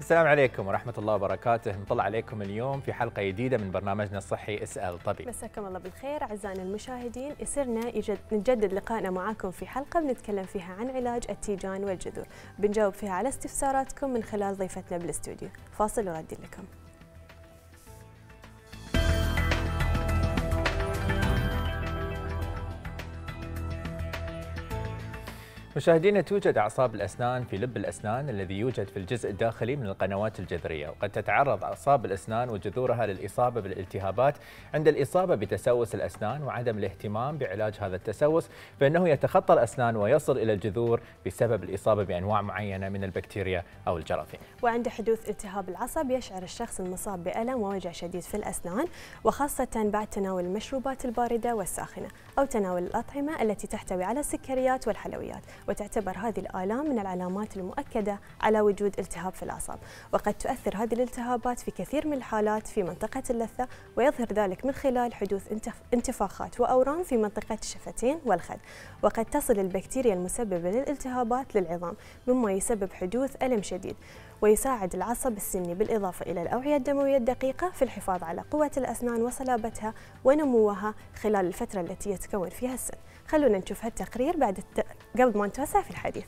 السلام عليكم ورحمة الله وبركاته. نطلع عليكم اليوم في حلقة جديدة من برنامجنا الصحي اسأل طبيب. مساكم الله بالخير أعزائنا المشاهدين، يسرنا نجدد لقائنا معاكم في حلقة بنتكلم فيها عن علاج التيجان والجذور، بنجاوب فيها على استفساراتكم من خلال ضيفتنا بالاستوديو. فاصل وردي لكم. مشاهدينا، توجد أعصاب الأسنان في لب الأسنان الذي يوجد في الجزء الداخلي من القنوات الجذرية، وقد تتعرض أعصاب الأسنان وجذورها للإصابة بالالتهابات عند الإصابة بتسوس الأسنان وعدم الاهتمام بعلاج هذا التسوس، فإنه يتخطى الأسنان ويصل إلى الجذور بسبب الإصابة بأنواع معينة من البكتيريا أو الجراثيم. وعند حدوث التهاب العصب يشعر الشخص المصاب بألم ووجع شديد في الأسنان، وخاصة بعد تناول المشروبات الباردة والساخنة أو تناول الأطعمة التي تحتوي على السكريات والحلويات، وتعتبر هذه الآلام من العلامات المؤكدة على وجود التهاب في الأعصاب. وقد تؤثر هذه الالتهابات في كثير من الحالات في منطقة اللثة، ويظهر ذلك من خلال حدوث انتفاخات وأورام في منطقة الشفتين والخد. وقد تصل البكتيريا المسببة للالتهابات للعظام، مما يسبب حدوث ألم شديد. ويساعد العصب السني بالإضافة إلى الأوعية الدموية الدقيقة في الحفاظ على قوة الأسنان وصلابتها ونموها خلال الفترة التي يتكون فيها السن. خلونا نشوف هالتقرير قبل ما نتوسع في الحديث.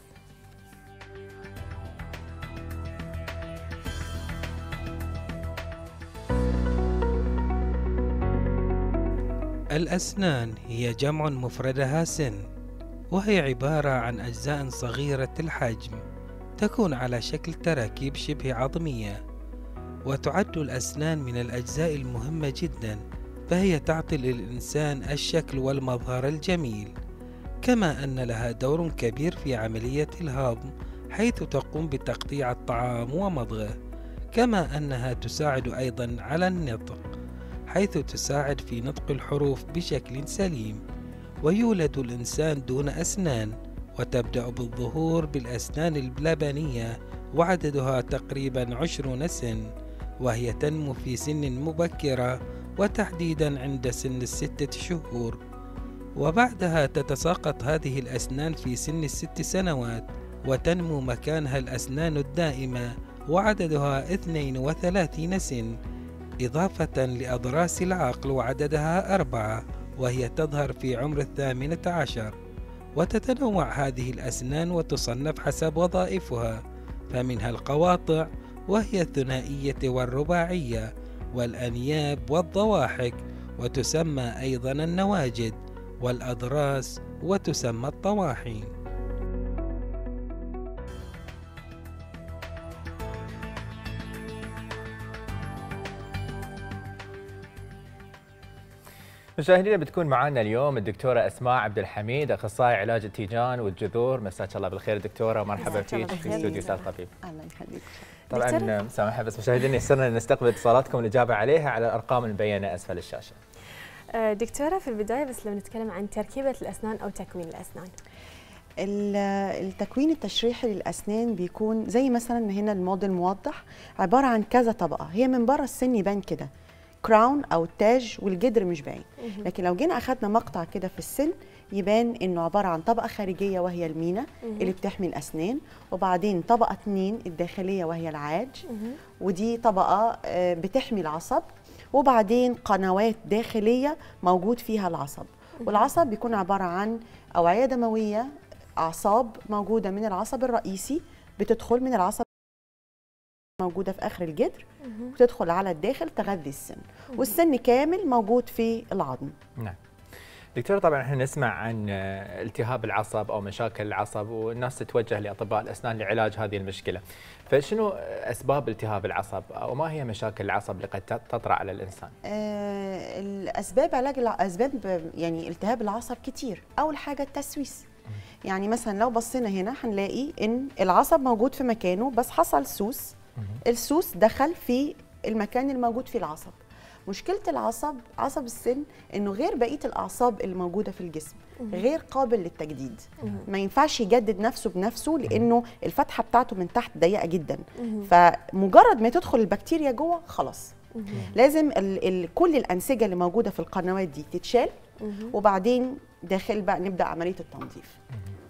الأسنان هي جمع مفردها سن، وهي عبارة عن أجزاء صغيرة الحجم تكون على شكل تراكيب شبه عظمية. وتعد الأسنان من الأجزاء المهمة جدا، فهي تعطي للإنسان الشكل والمظهر الجميل، كما أن لها دور كبير في عملية الهضم، حيث تقوم بتقطيع الطعام ومضغه، كما أنها تساعد أيضا على النطق، حيث تساعد في نطق الحروف بشكل سليم. ويولد الإنسان دون أسنان، وتبدأ بالظهور بالأسنان اللبنية، وعددها تقريبا 20 سن، وهي تنمو في سن مبكرة، وتحديدا عند سن 6 شهور. وبعدها تتساقط هذه الأسنان في سن 6 سنوات، وتنمو مكانها الأسنان الدائمة، وعددها 32 سن، إضافة لأضراس العقل وعددها 4، وهي تظهر في عمر 18. وتتنوع هذه الأسنان وتصنف حسب وظائفها، فمنها القواطع وهي الثنائية والرباعية، والأنياب والضواحك، وتسمى أيضا النواجد، والأضراس وتسمى الطواحين. مشاهدينا، بتكون معنا اليوم الدكتورة أسماء عبد الحميد، أخصائي علاج التيجان والجذور. مساك الله بالخير دكتورة، مرحبا فيك في استوديو اسأل طبيب. اهلا حبيبي. طبعا سامحة بس مشاهدينا، يسرنا نستقبل اتصالاتكم والإجابة عليها على الأرقام المبينة أسفل الشاشة. دكتورة، في البداية بس لو نتكلم عن تركيبة الأسنان أو تكوين الأسنان. التكوين التشريحي للأسنان بيكون زي مثلا هنا الموديل موضح، عبارة عن كذا طبقة. هي من بره السن يبان كده كراون أو التاج، والجدر مش باين، لكن لو جينا أخدنا مقطع كده في السن يبان إنه عبارة عن طبقة خارجية وهي المينا اللي بتحمي الأسنان، وبعدين طبقة 2 الداخلية وهي العاج، ودي طبقة بتحمي العصب، وبعدين قنوات داخلية موجود فيها العصب. والعصب بيكون عبارة عن أوعية دموية، أعصاب موجودة من العصب الرئيسي بتدخل من العصب موجودة في آخر الجدر، وتدخل على الداخل تغذي السن، والسن كامل موجود في العظم. نعم دكتورة، طبعا احنا نسمع عن التهاب العصب أو مشاكل العصب، والناس تتوجه لأطباء الأسنان لعلاج هذه المشكلة. فشنو أسباب التهاب العصب، أو ما هي مشاكل العصب اللي قد تطرأ على الإنسان؟ الأسباب أسباب يعني التهاب العصب كتير. أول حاجة التسويس. يعني مثلا لو بصينا هنا هنلاقي إن العصب موجود في مكانه، بس حصل سوس، السوس دخل في المكان الموجود فيه العصب. مشكلة عصب السن إنه غير بقية الأعصاب اللي موجودة في الجسم، غير قابل للتجديد. ما ينفعش يجدد نفسه بنفسه، لأنه الفتحة بتاعته من تحت ضيقة جدا، فمجرد ما تدخل البكتيريا جوه خلاص. لازم كل الأنسجة اللي موجودة في القنوات دي تتشال، وبعدين داخل بقى نبدأ عملية التنظيف.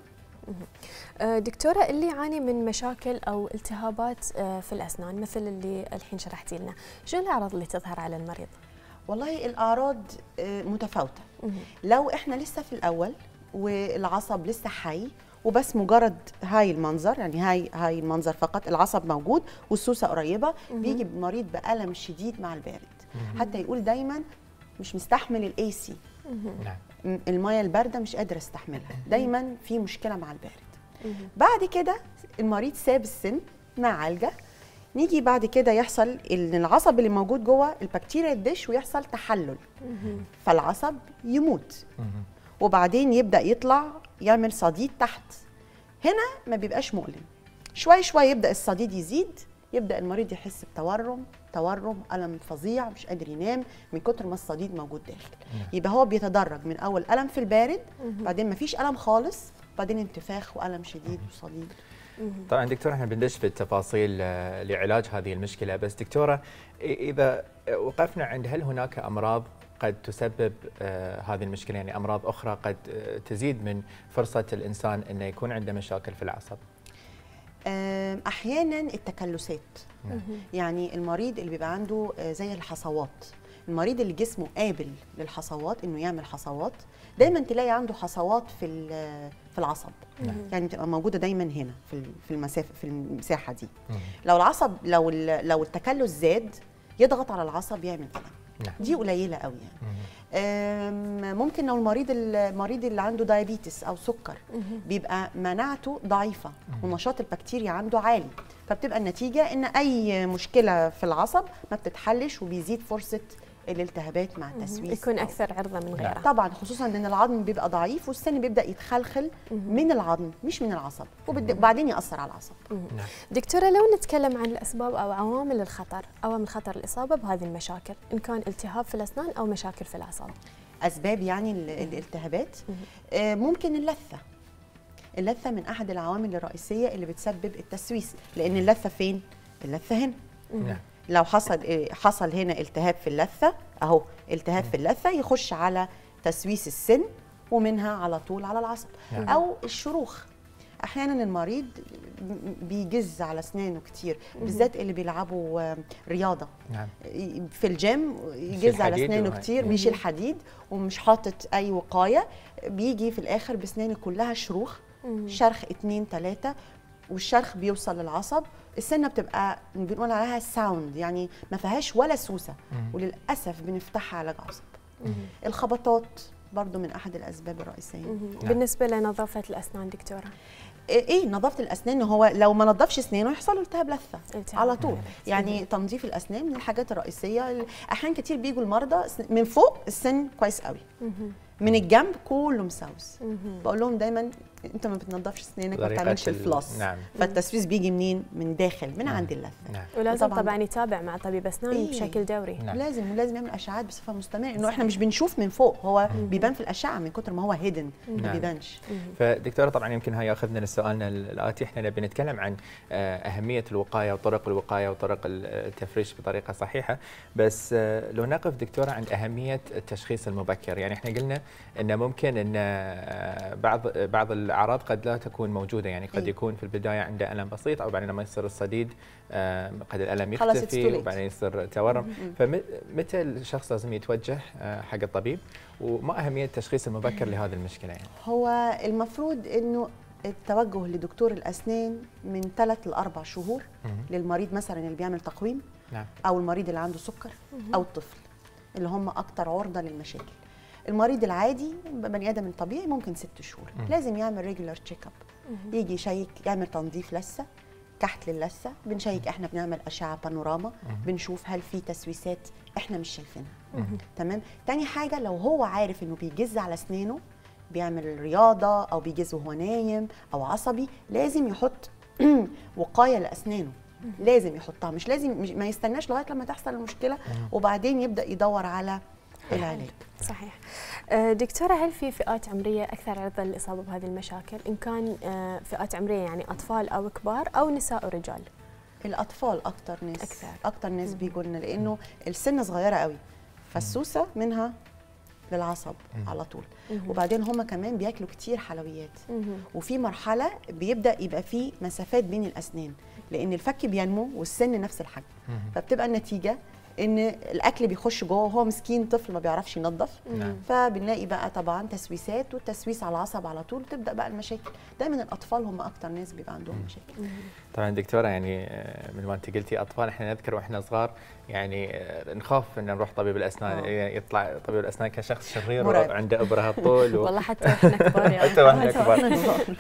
دكتورة، اللي يعاني من مشاكل أو التهابات في الأسنان مثل اللي الحين شرحتي لنا، شو الأعراض اللي تظهر على المريض؟ والله الأعراض متفاوتة. لو إحنا لسه في الأول والعصب لسه حي وبس مجرد هاي المنظر، يعني هاي المنظر فقط، العصب موجود والسوسة قريبة، بيجي المريض بألم شديد مع البارد، حتى يقول دايما مش مستحمل الاي سي، المية الباردة مش قادر استحملها، دايما في مشكلة مع البارد. بعد كده المريض ساب السن مع عالجة، نيجي بعد كده يحصل ان العصب اللي موجود جوه البكتيريا تدش ويحصل تحلل، فالعصب يموت، وبعدين يبدأ يطلع يعمل صديد تحت. هنا ما بيبقاش مؤلم، شوي شوي يبدأ الصديد يزيد، يبدأ المريض يحس بتورم، ألم فظيع، مش قادر ينام من كتر ما الصديد موجود داخل. يبقى هو بيتدرج من أول ألم في البارد، بعدين ما فيش ألم خالص، بعدين انتفاخ وألم شديد وصديد. طبعا دكتورة احنا بندش في التفاصيل لعلاج هذه المشكلة، بس دكتورة إذا وقفنا عند هل هناك أمراض قد تسبب هذه المشكلة، يعني أمراض أخرى قد تزيد من فرصة الإنسان أنه يكون عنده مشاكل في العصب؟ أحيانا التكلسات، يعني المريض اللي بيبقى عنده زي الحصوات، المريض اللي جسمه قابل للحصوات انه يعمل حصوات، دايما تلاقي عنده حصوات في العصب، يعني بتبقى موجوده دايما هنا في المسافه، في المساحه دي. لو العصب لو التكلس زاد يضغط على العصب يعمل كده، دي قليله قوي يعني. ممكن لو المريض اللي عنده دايابيتس او سكر بيبقى مناعته ضعيفه ونشاط البكتيريا عنده عالي، فبتبقى النتيجه ان اي مشكله في العصب ما بتتحلش وبيزيد فرصه الالتهابات مع التسويس، يكون اكثر عرضه من غيرها. طبعا خصوصا ان العظم بيبقى ضعيف والسن بيبدا يتخلخل من العظم مش من العصب، وبعدين ياثر على العصب. دكتوره، لو نتكلم عن الاسباب او عوامل الخطر، عوامل خطر الاصابه بهذه المشاكل، ان كان التهاب في الاسنان او مشاكل في الاعصاب. اسباب يعني الالتهابات، ممكن اللثه من احد العوامل الرئيسيه اللي بتسبب التسويس، لان اللثه فين؟ اللثه هنا. لو حصل هنا التهاب في اللثه، اهو التهاب في اللثه يخش على تسويس السن ومنها على طول على العصب. او الشروخ، احيانا المريض بيجز على اسنانه كتير، بالذات اللي بيلعبوا رياضه في الجيم، يجز على اسنانه كتير، بيشيل حديد ومش حاطط اي وقايه، بيجي في الاخر باسنانه كلها شروخ، شرخ 2 3، والشرخ بيوصل للعصب، السنه بتبقى بنقول عليها ساوند، يعني ما فيهاش ولا سوسه، وللاسف بنفتحها علاج عصب. الخبطات برضو من احد الاسباب الرئيسيه. بالنسبه لنظافه الاسنان دكتوره، نظافه الاسنان، هو لو ما نظفش اسنانه يحصل له التهاب لثه على طول. يعني تنظيف الاسنان من الحاجات الرئيسيه. احيان كتير بيجوا المرضى من فوق السن كويس قوي، من الجنب كله مسوس، بقول لهم دايما انت ما بتنظفش اسنانك، ما بتعملش الفلوس. فالتسويس بيجي منين؟ من داخل، من عند اللثه. ولازم طبعا يتابع مع طبيب اسنان بشكل دوري. لازم يعمل اشعاعات بصفه مستمره، انه احنا مش بنشوف من فوق، هو بيبان في الاشعه من كتر ما هو هيدن، ما بيبانش. فدكتوره طبعا يمكن هاي ياخذنا لسؤالنا الاتي، احنا نبي نتكلم عن اهميه الوقايه وطرق الوقايه وطرق التفريش بطريقه صحيحه، بس لو نقف دكتوره عند اهميه التشخيص المبكر، يعني احنا قلنا انه ممكن ان بعض الاعراض قد لا تكون موجوده، يعني قد يكون في البدايه عنده الم بسيط، او بعدين لما يصير الصديد قد الالم يختفي وبعدين يصير تورم. فمتى الشخص لازم يتوجه حق الطبيب، وما اهميه التشخيص المبكر لهذه المشكله؟ يعني هو المفروض انه التوجه لدكتور الاسنان من 3 ل 4 شهور للمريض مثلا اللي بيعمل تقويم، او المريض اللي عنده سكر، او الطفل، اللي هم اكتر عرضه للمشاكل. المريض العادي بني ادم الطبيعي ممكن 6 شهور. لازم يعمل ريجولار تشيك اب، يجي يشيك، يعمل تنظيف لثه، كحت للثه، بنشيك، احنا بنعمل اشعه بانوراما، بنشوف هل في تسويسات احنا مش شايفينها. تمام. تاني حاجه، لو هو عارف انه بيجز على اسنانه، بيعمل رياضه او بيجز وهو نايم او عصبي، لازم يحط وقايه لاسنانه، لازم يحطها، مش لازم ما يستناش لغايه لما تحصل المشكله وبعدين يبدا يدور على العلاج. صحيح. دكتورة، هل في فئات عمرية أكثر عرضة للإصابة بهذه المشاكل؟ إن كان فئات عمرية يعني أطفال أو كبار أو نساء ورجال؟ الأطفال أكثر ناس بيجوا لنا، لأنه السن صغيرة قوي، فالسوسة منها للعصب على طول. وبعدين هم كمان بياكلوا كتير حلويات، وفي مرحله بيبدا يبقى في مسافات بين الاسنان لان الفك بينمو والسن نفس الحجم، فبتبقى النتيجه ان الاكل بيخش جوه وهو مسكين طفل ما بيعرفش ينظف، فبنلاقي بقى طبعا تسويسات، والتسويس على العصب على طول بتبدا بقى المشاكل. دايما الاطفال هم اكتر ناس بيبقى عندهم مشاكل. طبعا دكتوره يعني من ما انت قلتي اطفال، احنا نذكر واحنا صغار يعني نخاف ان نروح طبيب الاسنان، يطلع طبيب الاسنان كشخص شرير وعنده ابره طول والله حتى احنا كبار يعني حتى واحنا كبار.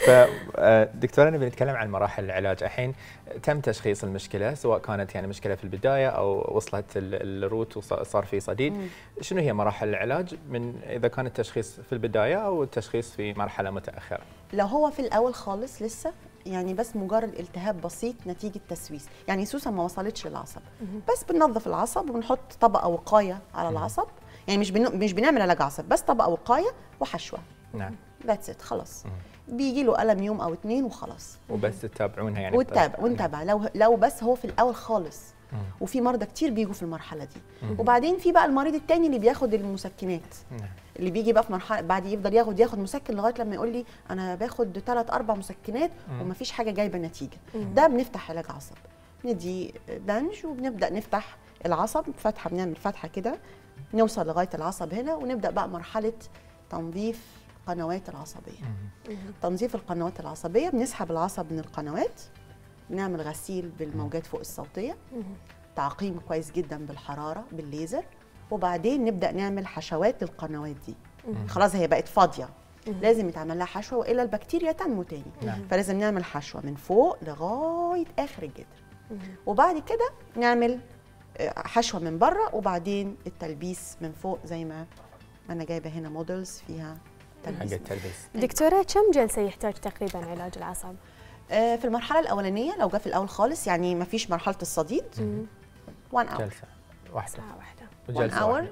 فدكتوره نبي نتكلم عن مراحل العلاج. الحين تم تشخيص المشكله، سواء كانت يعني مشكله في البدايه او وصلت الروت وصار في صديد، شنو هي مراحل العلاج من اذا كان التشخيص في البدايه او التشخيص في مرحله متاخره؟ لو هو في الاول خالص لسه يعني بس مجرد التهاب بسيط نتيجه تسويس، يعني سوسه ما وصلتش للعصب، بس بننظف العصب وبنحط طبقه وقايه على العصب، يعني مش بنعمل علاج عصب، بس طبقه وقايه وحشوه. نعم ذاتس ات، خلاص. بيجي له الم يوم او 2 وخلاص. وبس تتابعونها يعني ونتابع لو بس هو في الاول خالص. وفي مرضى كتير بيجوا في المرحله دي. وبعدين في بقى المريض الثاني اللي بياخد المسكنات، اللي بيجي بقى في مرحله بعد يفضل ياخد مسكن لغايه لما يقول لي انا باخد 3-4 مسكنات ومفيش حاجه جايبه نتيجه. ده بنفتح علاج عصب، ندي بنج وبنبدا نفتح العصب فتحه، بنعمل فتحه كده نوصل لغايه العصب هنا، ونبدا بقى مرحله تنظيف القنوات العصبيه. تنظيف القنوات العصبيه، بنسحب العصب من القنوات، بنعمل غسيل بالموجات فوق الصوتيه، تعقيم كويس جدا بالحراره بالليزر، وبعدين نبدا نعمل حشوات للقنوات دي. خلاص هي بقت فاضيه، لازم يتعمل لها حشوه والا البكتيريا تنمو تاني. فلازم نعمل حشوه من فوق لغايه اخر الجدر، وبعد كده نعمل حشوه من بره، وبعدين التلبيس من فوق زي ما انا جايبه هنا موديلز فيها التلبيس. دكتوره كم جلسه يحتاج تقريبا علاج العصب؟ في المرحله الاولانيه لو جه في الاول خالص، يعني ما فيش مرحله الصديد، 1 اور جلسه واحده، ساعه واحده، 1 اور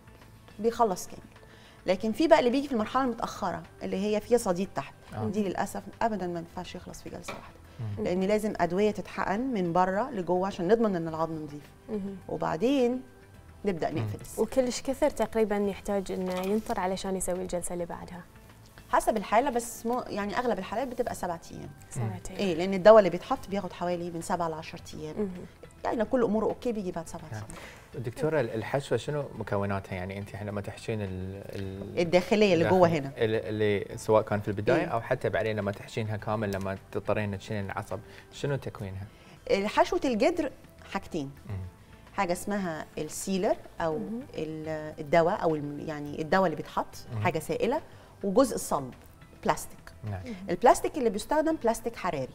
بيخلص كامل. لكن في بقى اللي بيجي في المرحله المتاخره اللي هي فيها صديد تحت، دي للاسف ابدا ما ينفعش يخلص في جلسه واحده، لان لازم ادويه تتحقن من بره لجوه عشان نضمن ان العظم نظيف، وبعدين نبدا نقفل السن. وكلش كثر تقريبا يحتاج انه ينطر علشان يسوي الجلسه اللي بعدها؟ حسب الحاله، بس يعني اغلب الحالات بتبقى 7 ايام. 7 ايام. ايه، لان الدواء اللي بيتحط بياخد حوالي من 7 ل 10 ايام. يعني لو كل اموره اوكي بيجي بعد 7 ايام. دكتوره الحشوه شنو مكوناتها؟ يعني انت لما تحشين الداخليه اللي جوه هنا، اللي سواء كان في البدايه او حتى بعدين لما تحشينها كامل، لما تضطرين تشيلين العصب، شنو تكوينها؟ حشوه الجدر حاجتين، حاجه اسمها السيلر او الدواء، او يعني الدواء اللي بيتحط حاجه سائله، وجزء صلب بلاستيك. البلاستيك اللي بيستخدم بلاستيك حراري،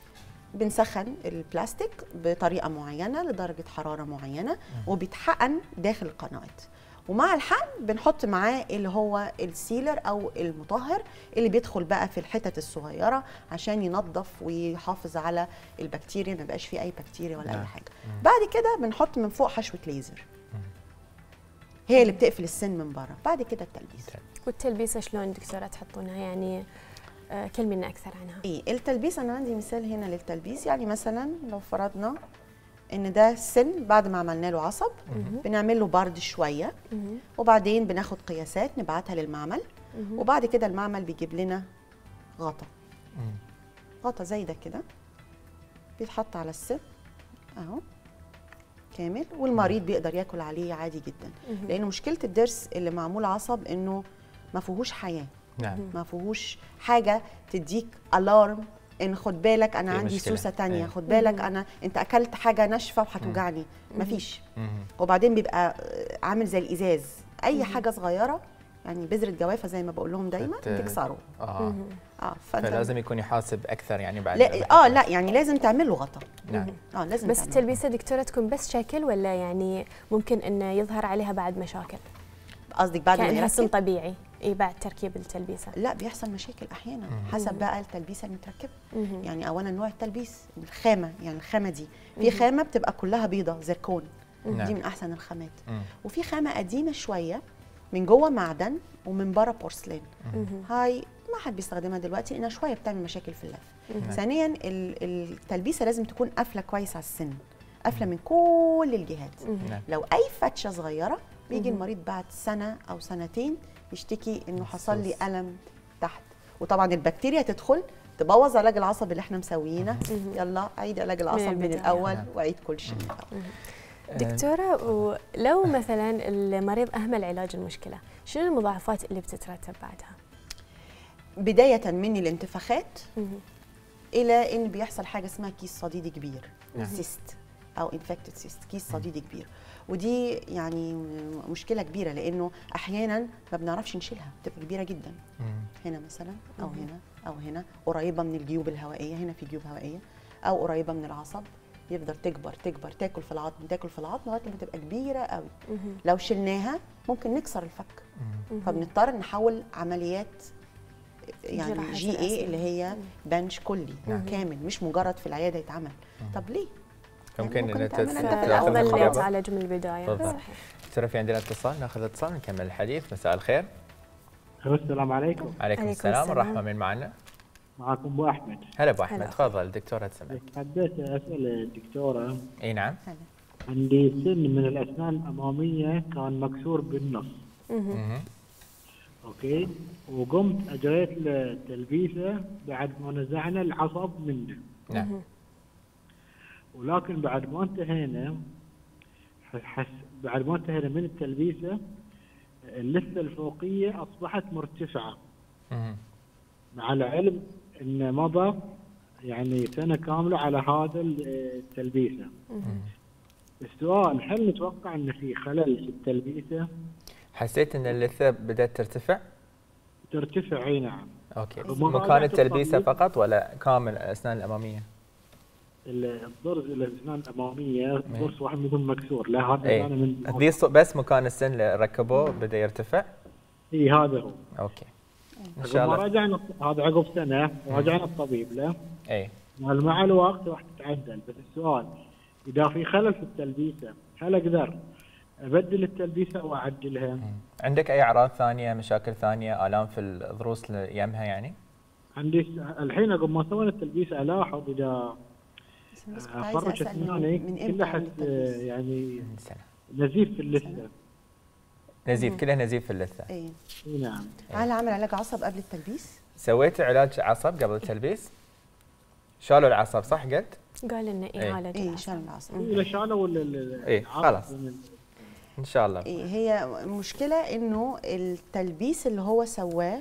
بنسخن البلاستيك بطريقه معينه لدرجه حراره معينه، وبيتحقن داخل القنوات، ومع الحقن بنحط معاه اللي هو السيلر او المطهر اللي بيدخل بقى في الحتت الصغيره عشان ينظف ويحافظ على البكتيريا، ما يبقاش فيه اي بكتيريا ولا اي حاجه. بعد كده بنحط من فوق حشوه ليزر، هي اللي بتقفل السن من بره. بعد كده التلبيس. والتلبيسه شلون دكتوره تحطونها؟ يعني كلمينا اكثر عنها. التلبيس انا عندي مثال هنا للتلبيس. يعني مثلا لو فرضنا ان ده السن بعد ما عملنا له عصب، بنعمل له برد شويه، وبعدين بناخد قياسات نبعتها للمعمل، وبعد كده المعمل بيجيب لنا غطا زي ده كده، بيتحط على السن اهو كامل، والمريض بيقدر ياكل عليه عادي جدا. لان مشكله الضرس اللي معمول عصب انه ما فيهوش حياه، ما فيهوش حاجه تديك الارم ان خد بالك انا عندي سوسه تانية، خد بالك انت اكلت حاجه ناشفه وهتوجعني، مفيش. وبعدين بيبقى عامل زي الازاز، اي حاجه صغيره يعني بذره جوافه زي ما بقول لهم دايما تكسره. فلازم يكون يحاسب اكثر يعني بعد. لا يعني لازم تعمل له غطا. لازم. بس التلبيسه دكتوره تكون بس شكل، ولا يعني ممكن انه يظهر عليها بعد مشاكل؟ قصدك بعد ما يركب سن طبيعي بعد تركيب التلبيسه؟ لا، بيحصل مشاكل احيانا حسب بقى التلبيسه المتركبه. يعني اولا نوع التلبيس، الخامه، يعني الخامه دي في خامه بتبقى كلها بيضه زركون، دي من احسن الخامات. وفي خامه قديمه شويه من جوه معدن ومن بره بورسلين، هاي ما حد بيستخدمها دلوقتي لانها شويه بتعمل مشاكل في اللف. ثانيا التلبيسه لازم تكون قافله كويس على السن، قافله من كل الجهات. لو اي فتشه صغيره بيجي المريض بعد سنه او سنتين يشتكي انه حصل لي الم تحت، وطبعا البكتيريا تدخل تبوظ علاج العصب اللي احنا مسويينه. يلا عيد علاج العصب من الاول وعيد كل شيء من الأول. دكتورة، ولو مثلا المريض أهمل علاج المشكلة، شنو المضاعفات اللي بتترتب بعدها؟ بداية من الانتفاخات إلى إن بيحصل حاجة اسمها كيس صديدي كبير، سيست أو انفكتد سيست، كيس صديدي كبير. ودي يعني مشكلة كبيرة، لأنه أحيانا ما بنعرفش نشيلها، بتبقى كبيرة جدا. هنا مثلا أو هنا أو هنا، قريبة من الجيوب الهوائية، هنا في جيوب هوائية، أو قريبة من العصب، يفضل تكبر تكبر، تاكل في العظم تاكل في العظم لغايه ما تبقى كبيره قوي. لو شلناها ممكن نكسر الفك، فبنضطر نحول عمليات يعني جي اي اللي هي بنش كلي كامل، مش مجرد في العياده يتعمل. طب ليه؟ ممكن أفضل أن تعالج من البداية. صحيح. ترى في عندنا اتصال، ناخذ اتصال نكمل الحديث. مساء الخير. السلام عليكم. عليكم السلام والرحمة. من معنا؟ معكم ابو احمد. هلا ابو احمد، تفضل دكتوره تسمعك. حبيت اسال الدكتوره. اي نعم. عندي سن من الاسنان الاماميه كان مكسور بالنص. اوكي، وقمت اجريت التلبيسه بعد ما نزعنا العصب منه. نعم. ولكن بعد ما انتهينا من التلبيسه، اللثه الفوقيه اصبحت مرتفعه. مع العلم ان مضى يعني سنه كامله على هذا التلبيسه. السؤال، هل نتوقع ان في خلل في التلبيسه؟ حسيت ان اللثه بدات ترتفع؟ ترتفع، اي نعم. اوكي، مكان التلبيسه فقط ولا كامل الاسنان الاماميه؟ الضرس الاسنان الاماميه ضرس واحد منهم مكسور، لا هذا انا من بس مكان السن اللي ركبوه بدا يرتفع؟ اي هذا هو. اوكي ان شاء الله. راجعنا هذا عقب سنه، راجعنا الطبيب له. اي مع الوقت راح تتعدل، بس السؤال اذا في خلل في التلبيسه هل اقدر ابدل التلبيسه او اعدلها؟ عندك اي اعراض ثانيه، مشاكل ثانيه، الام في الضروس يمها يعني؟ عندي الحين قبل ما سوينا التلبيسه الاحظ اذا فرش اسناني كلها احس يعني نزيف في اللثه. نزيف، كله نزيف في اللثه. اي نعم. هل عمل علاج عصب قبل التلبيس؟ سويت علاج عصب قبل التلبيس؟ شالوا العصب صح قلت؟ قال لنا ايه عالج. اي شالوا العصب. اذا شالوا ولا اي خلاص ان شاء الله. هي مشكله انه التلبيس اللي هو سواه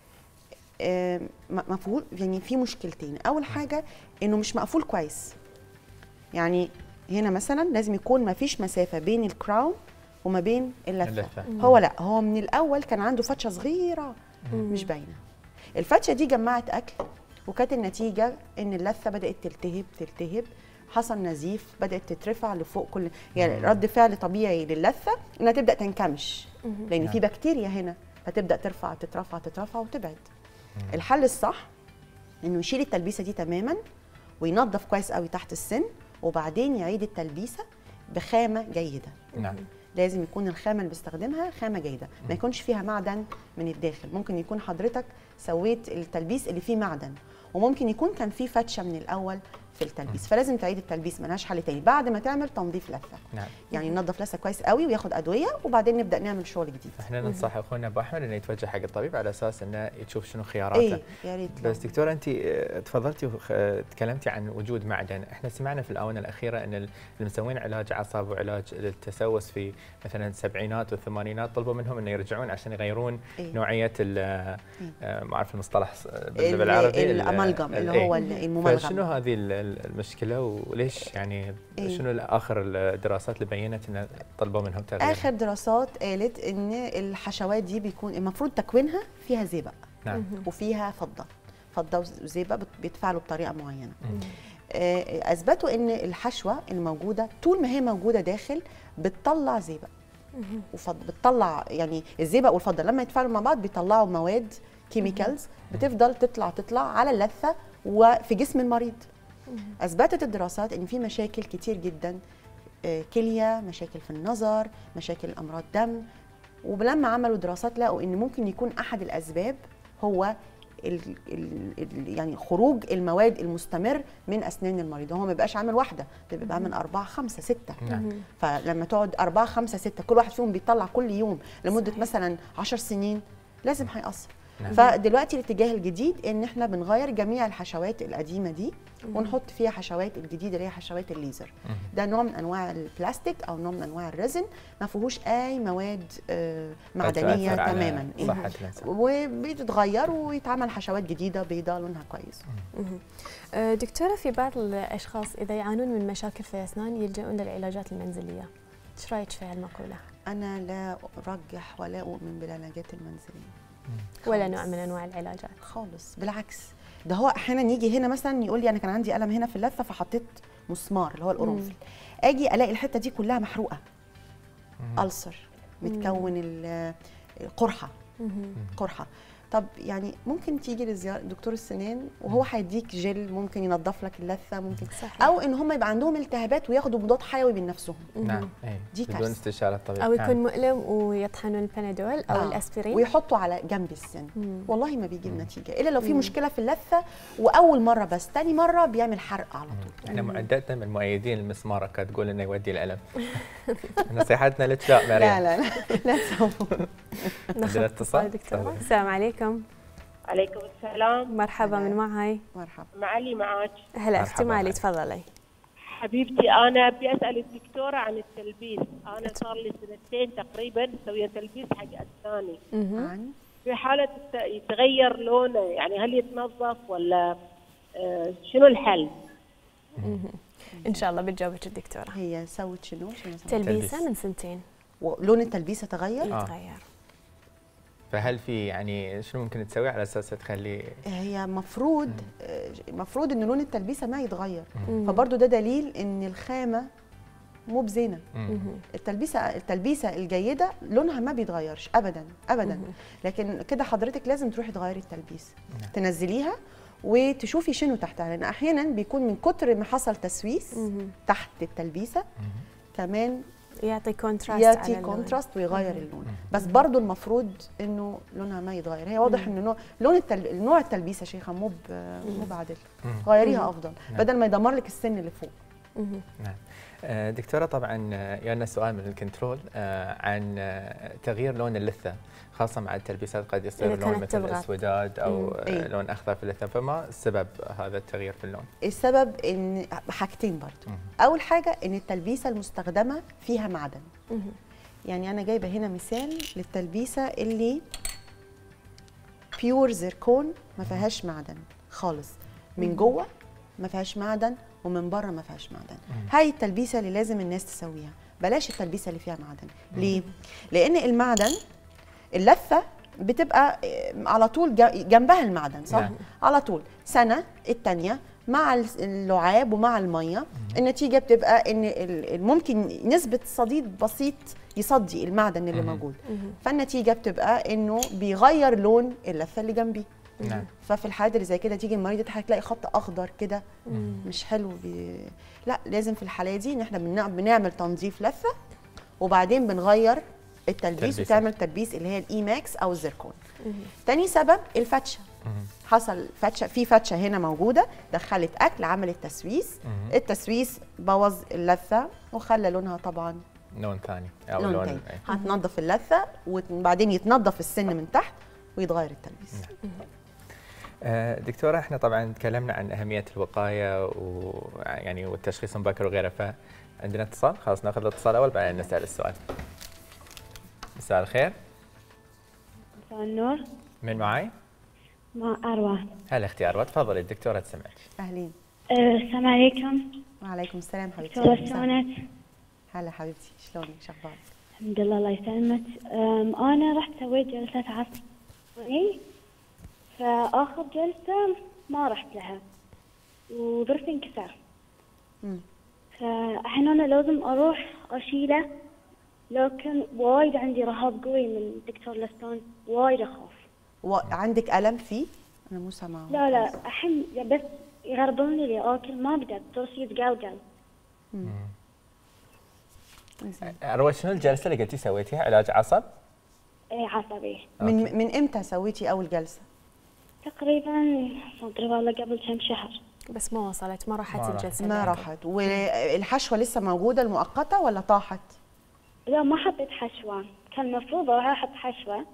مفهول، يعني في مشكلتين. اول حاجه انه مش مقفول كويس، يعني هنا مثلا لازم يكون ما فيش مسافه بين الكراون وما بين اللثه. هو لا، هو من الاول كان عنده فتشه صغيره مش باينه. الفتشه دي جمعت اكل، وكانت النتيجه ان اللثه بدات تلتهب، حصل نزيف، بدات تترفع لفوق كل، يعني رد فعل طبيعي للثه انها تبدا تنكمش، لان في بكتيريا هنا فتبدا تترفع وتبعد. الحل الصح انه يشيل التلبيسه دي تماما وينظف كويس قوي تحت السن، وبعدين يعيد التلبيسه بخامه جيده. نعم. لازم يكون الخامه اللي بيستخدمها خامه جيده، ما يكونش فيها معدن من الداخل. ممكن يكون حضرتك سويت التلبيس اللي فيه معدن، وممكن يكون كان فيه فتشه من الاول في التلبيس، فلازم تعيد التلبيس، ملهاش حل تاني بعد ما تعمل تنظيف لثه. نعم. يعني ننظف لثه كويس قوي وياخد ادويه، وبعدين نبدا نعمل شغل جديد. احنا ننصح اخونا ابو احمد انه يتوجه حق الطبيب على اساس انه يشوف شنو خياراته. يا ريت. بس دكتوره انت تفضلتي وتكلمتي عن وجود معدن، احنا سمعنا في الاونه الاخيره ان اللي مسوين علاج عصب وعلاج للتسوس في مثلا السبعينات والثمانينات طلبوا منهم انه يرجعون عشان يغيرون نوعيه ما اعرف المصطلح بالعربي، الامالغم اللي هو المملغم. فشنو هذه المشكله وليش يعني شنو اخر الدراسات اللي بينت ان طلبوا منهم تغيير؟ اخر دراسات قالت ان الحشوات دي بيكون المفروض تكوينها فيها زئبق. نعم. وفيها فضه وزئبق بيتفاعلوا بطريقه معينه. اثبتوا ان الحشوه الموجوده طول ما هي موجوده داخل بتطلع زئبق، بتطلع يعني الزئبق والفضه لما يتفاعلوا مع بعض بيطلعوا مواد كيميكالز بتفضل تطلع على اللثه وفي جسم المريض. اثبتت الدراسات ان في مشاكل كتير جدا، كليه، مشاكل في النظر، مشاكل امراض دم. ولما عملوا دراسات لقوا ان ممكن يكون احد الاسباب هو يعني خروج المواد المستمر من اسنان المريض. هو ما بيبقاش عامل واحده، ده بيبقى عامل 4 5 6. فلما تقعد 4 5 6 كل واحد فيهم بيطلع كل يوم لمده مثلا 10 سنين، لازم هيأثر. فدلوقتي الاتجاه الجديد ان احنا بنغير جميع الحشوات القديمه دي ونحط فيها حشوات الجديده اللي هي حشوات الليزر. ده نوع من انواع البلاستيك او نوع من انواع الريزن ما فيهوش اي مواد معدنيه تماما، وبيتغير ويتعمل حشوات جديده بيضاء لونها كويس. دكتوره، في بعض الاشخاص اذا يعانون من مشاكل في الاسنان يلجؤون للعلاجات المنزليه، ايش رايك في هالمقوله؟ انا لا ارجح ولا اؤمن بالعلاجات المنزليه ولا نوع من انواع العلاجات خالص، بالعكس. ده هو احيانا يجي هنا مثلا يقول لي انا كان عندي الم هنا في اللثه فحطيت مسمار اللي هو القرنفل، اجي الاقي الحته دي كلها محروقه، ألسر متكون القرحه قرحه. طب يعني ممكن تيجي لزياره دكتور السنان وهو هيديك جل ممكن ينظف لك اللثه، ممكن صحيح. او ان هم يبقى عندهم التهابات وياخدوا مضاد حيوي من نفسهم. نعم، دي بدون استشاره الطبيب، او يكون مؤلم ويطحنوا البنادول او الاسبرين ويحطوا على جنب السن. والله ما بيجي النتيجه الا لو في مشكله في اللثه، واول مره بس، ثاني مره بيعمل حرق على طول. احنا معدتنا من مؤيدين المسمار كانت تقول انه يودي الالم. نصيحتنا لك لا مريم. لا لا لا تسووا. عندنا اتصال. السلام عليكم. عليكم السلام. مرحبا، من معاي؟ مرحبا. معلي معاك. هلا اختي مالي، تفضلي. حبيبتي انا ابي اسال الدكتوره عن التلبيس. انا صار لي 2 سنين تقريبا مسويه تلبيس حق اسناني. في حاله يتغير لونه، يعني هل يتنظف ولا شنو الحل؟ ان شاء الله بتجاوبك الدكتوره. هي سوت شنو؟ تلبيسه من 2 سنين ولون التلبيسه تغير؟ يتغير. فهل في يعني شنو ممكن تسوي على اساس تخلي؟ هي مفروض ان لون التلبيسه ما يتغير، فبرضه ده دليل ان الخامه مو بزينه. التلبيسه الجيده لونها ما بيتغيرش ابدا ابدا، لكن كده حضرتك لازم تروحي تغيري التلبيسه، تنزليها وتشوفي شنو تحتها، لان احيانا بيكون من كتر ما حصل تسويس تحت التلبيسه كمان يعطي كونتراست ويغير اللون. بس برضو المفروض انه لونها ما يتغير. هي واضح انه نوع التلبيسه شيخه مو بعدل، غيريها افضل بدل ما يدمر لك السن اللي فوق. نعم. دكتوره، طبعا جانا سؤال من الكنترول عن تغيير لون اللثه، خاصه مع التلبيسات قد يصير لون مثل اسوداد او لون اخضر في اللثه، فما سبب هذا التغيير في اللون؟ السبب ان حاجتين برضو. اول حاجه ان التلبيسه المستخدمه فيها معدن. يعني انا جايبه هنا مثال للتلبيسه اللي بيور زيركون ما فيهاش معدن خالص، من جوه ما فيهاش معدن ومن بره ما فيهاش معدن. هاي التلبيسه اللي لازم الناس تسويها، بلاش التلبيسه اللي فيها معدن. ليه؟ لان المعدن اللثه بتبقى على طول جنبها المعدن، صح؟ على طول سنه الثانيه مع اللعاب ومع الميه، النتيجه بتبقى ان ممكن نسبه صديد بسيط يصدي المعدن اللي موجود، فالنتيجه بتبقى انه بيغير لون اللثه اللي جنبيه. ففي الحالات اللي زي كده تيجي المريضه هتلاقي خط اخضر كده مش حلو. لا، لازم في الحاله دي ان احنا بنعمل تنظيف لثه وبعدين بنغير التلبيس وتعمل تلبيس اللي هي الاي ماكس او الزيركون. تاني سبب الفتشه. حصل فتشه هنا موجوده، دخلت اكل، عملت تسويس، التسويس بوظ اللثه وخلى لونها طبعا لون ثاني او لون تاني. هتنظف اللثه وبعدين يتنظف السن من تحت ويتغير التلبيس. دكتوره، احنا طبعا تكلمنا عن اهميه الوقايه ويعني والتشخيص المبكر وغيره، فعندنا اتصال، خلاص ناخذ الاتصال اول بعدين نسال السؤال. مساء الخير. مساء النور. من معاي؟ مع أروى. هلا اختي أروى، تفضلي الدكتوره تسمعك. اهلين. السلام عليكم. وعليكم السلام حبيبتي. دكتوره شلونك؟ هلا حبيبتي، شلونك؟ شو اخبارك؟ الحمد لله الله يسلمك. انا رحت سويت جلسه عصب، فاخر جلسه ما رحت لها وضرسي انكسر. فالحين انا لازم اروح اشيله، لكن وايد عندي رهاب قوي من دكتور الاسنان، وايد اخاف. عندك الم فيه؟ انا مو سامعه. لا الحين بس يغربوني لي اكل ما اقدر، ضرسي يتقلقل. أروى، شنو الجلسه اللي قلتي سويتيها؟ علاج عصب؟ اي عصبي. من امتى سويتي اول جلسه؟ تقريبا صدري والله قبل كم شهر. بس ما وصلت، ما راحت الجلسه. ما راحت. والحشوه لسه موجوده المؤقته ولا طاحت؟ لا ما حطيت حشوه، كان المفروض اروح احط حشوه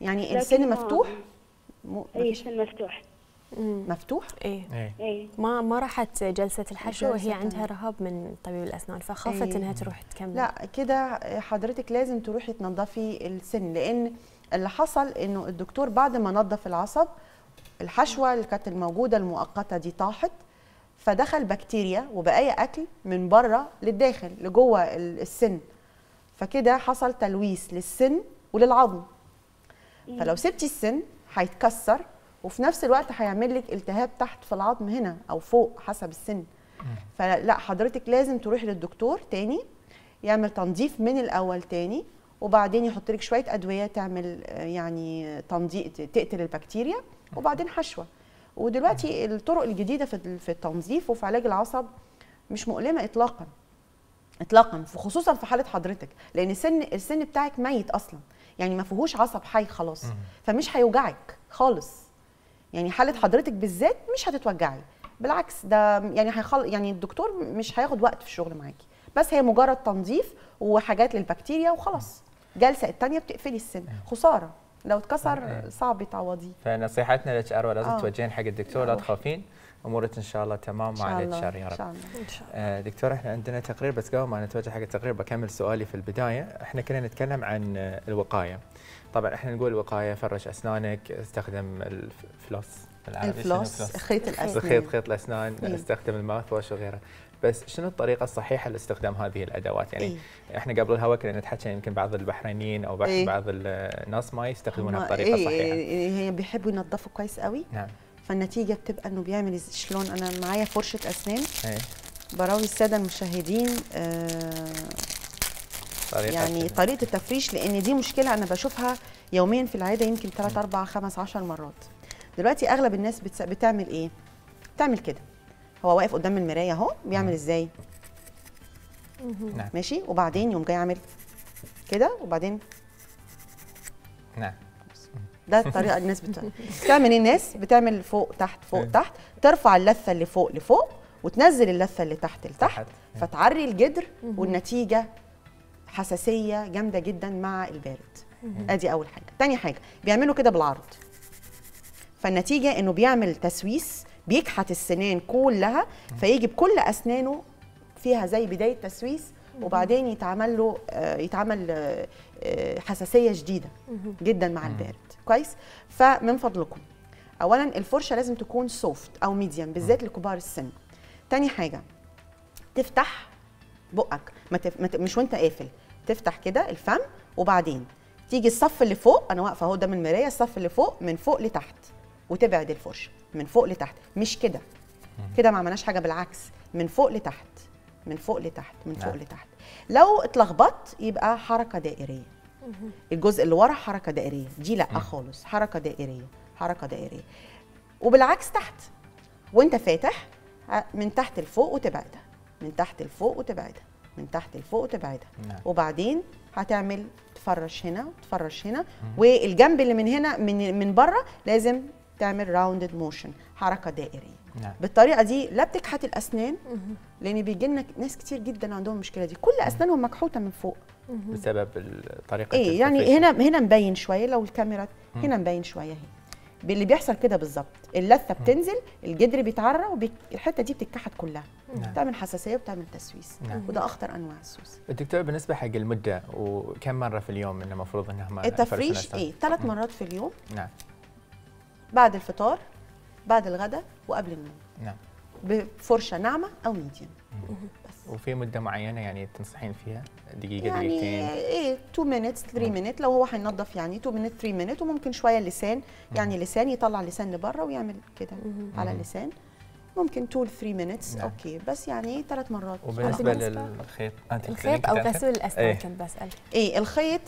يعني السن مفتوح؟ اي السن مفتوح. مفتوح؟ ايه ما راحت جلسه الحشو وهي عندها رهاب من طبيب الاسنان فخافت انها تروح تكمل. لا كده حضرتك لازم تروحي تنظفي السن، لان اللي حصل انه الدكتور بعد ما نظف العصب الحشوه اللي كانت الموجوده المؤقته دي طاحت، فدخل بكتيريا وبقايا اكل من بره للداخل لجوه السن، فكده حصل تلويث للسن وللعظم. فلو سبتي السن هيتكسر وفي نفس الوقت هيعمل لك التهاب تحت في العظم هنا او فوق حسب السن. فلا حضرتك لازم تروحي للدكتور تاني يعمل تنظيف من الاول تاني، وبعدين يحط لك شويه ادويه تعمل يعني تنظيف تقتل البكتيريا، وبعدين حشوه. ودلوقتي الطرق الجديده في التنظيف وفي علاج العصب مش مؤلمه اطلاقا اطلاقا، خصوصا في حاله حضرتك، لان السن بتاعك ميت اصلا، يعني ما فيهوش عصب حي خلاص، فمش هيوجعك خالص. يعني حاله حضرتك بالذات مش هتتوجعي، بالعكس ده يعني يعني الدكتور مش هياخد وقت في الشغل معاكي، بس هي مجرد تنظيف وحاجات للبكتيريا وخلاص. جلسه الثانيه بتقفلي السن، خساره لو اتكسر صعب تعوضيه. فنصيحتنا لك اروى لازم توجهين حق الدكتور، لا تخافين، امورك ان شاء الله تمام مع عليك شر يا رب. ان شاء الله. دكتور احنا عندنا تقرير، بس قبل ما نتوجه حق التقرير بكمل سؤالي في البدايه. احنا كنا نتكلم عن الوقايه. طبعا احنا نقول الوقايه فرش اسنانك، استخدم الفلوس، خيط الاسنان، خيط الاسنان، استخدم الماوث واش وغيره. بس شنو الطريقه الصحيحه لاستخدام هذه الادوات؟ يعني احنا قبل الهواء كنا نتحكى يمكن بعض البحرينيين او بعض الناس ما يستخدمونها بطريقه صحيحه. هي بيحبوا ينظفوا كويس قوي. نعم. فالنتيجه بتبقى انه بيعمل شلون. انا معايا فرشه اسنان براوي الساده المشاهدين يعني طريقه التفريش، لان دي مشكله انا بشوفها يوميا في العياده، يمكن 3 4 5 10 مرات. دلوقتي اغلب الناس بتعمل ايه؟ بتعمل كده، هو واقف قدام المرايه اهو بيعمل ازاي؟ ماشي، وبعدين يقوم جاي عامل كده، وبعدين ده الطريقه الناس بتعمل. الناس بتعمل فوق تحت فوق تحت، ترفع اللثه اللي فوق لفوق وتنزل اللثه اللي تحت لتحت، فتعري الجدر، والنتيجه حساسيه جامده جدا مع البارد. ادي اول حاجه. تاني حاجه بيعملوا كده بالعرض، فالنتيجه انه بيعمل تسويس، بيكحت السنان كلها، فيجي بكل اسنانه فيها زي بدايه تسويس، وبعدين يتعمل حساسيه شديده جدا مع البارد. كويس. فمن فضلكم اولا الفرشه لازم تكون سوفت او ميديم بالذات لكبار السن. تاني حاجه تفتح بقك، مش وانت قافل، تفتح كده الفم، وبعدين تيجي الصف اللي فوق، انا واقفه اهو قدام المرايه، الصف اللي فوق من فوق لتحت، وتبعد الفرشه من فوق لتحت، مش كده كده ما عملناش حاجه، بالعكس من فوق لتحت من فوق لتحت من فوق لتحت. لو اتلخبطت يبقى حركه دائريه، الجزء اللي ورا حركه دائريه، دي لا خالص، حركه دائريه حركه دائريه. وبالعكس تحت وانت فاتح من تحت لفوق وتبعدها، من تحت لفوق وتبعدها، من تحت لفوق وتبعدها. وبعدين هتعمل تفرش هنا وتفرش هنا، والجنب اللي من هنا من بره لازم تعمل راوندد موشن، حركه دائريه. بالطريقه دي لا بتكحت الاسنان، لان بيجي لنا ناس كتير جدا عندهم المشكله دي، كل اسنانهم مكحوته من فوق بسبب الطريقه. يعني هنا مبين شويه، لو الكاميرا هنا مبين شويه، اهي اللي بيحصل كده بالظبط، اللثه بتنزل، الجدر بيتعرى، والحته دي بتتكحت كلها، بتعمل حساسيه وبتعمل تسويس، وده اخطر انواع السوس. الدكتور بالنسبه حق المده وكم مره في اليوم انه المفروض انها التفريش 3 مرات في اليوم. نعم. بعد الفطار، بعد الغداء، وقبل النوم. نعم. بفرشه ناعمه او ميديم. بس. وفي مده معينه يعني تنصحين فيها؟ دقيقه يعني دقيقتين؟ 2 minutes 3 minutes، لو هو هينظف يعني 2 minutes 3 minutes، وممكن شويه اللسان، يعني لسان يطلع لسان لبره ويعمل كده على اللسان، ممكن 2 3 minutes. اوكي، بس يعني 3 مرات. وبالنسبه للخيط، الخيط او غسول الاسنان كنت بسال. الخيط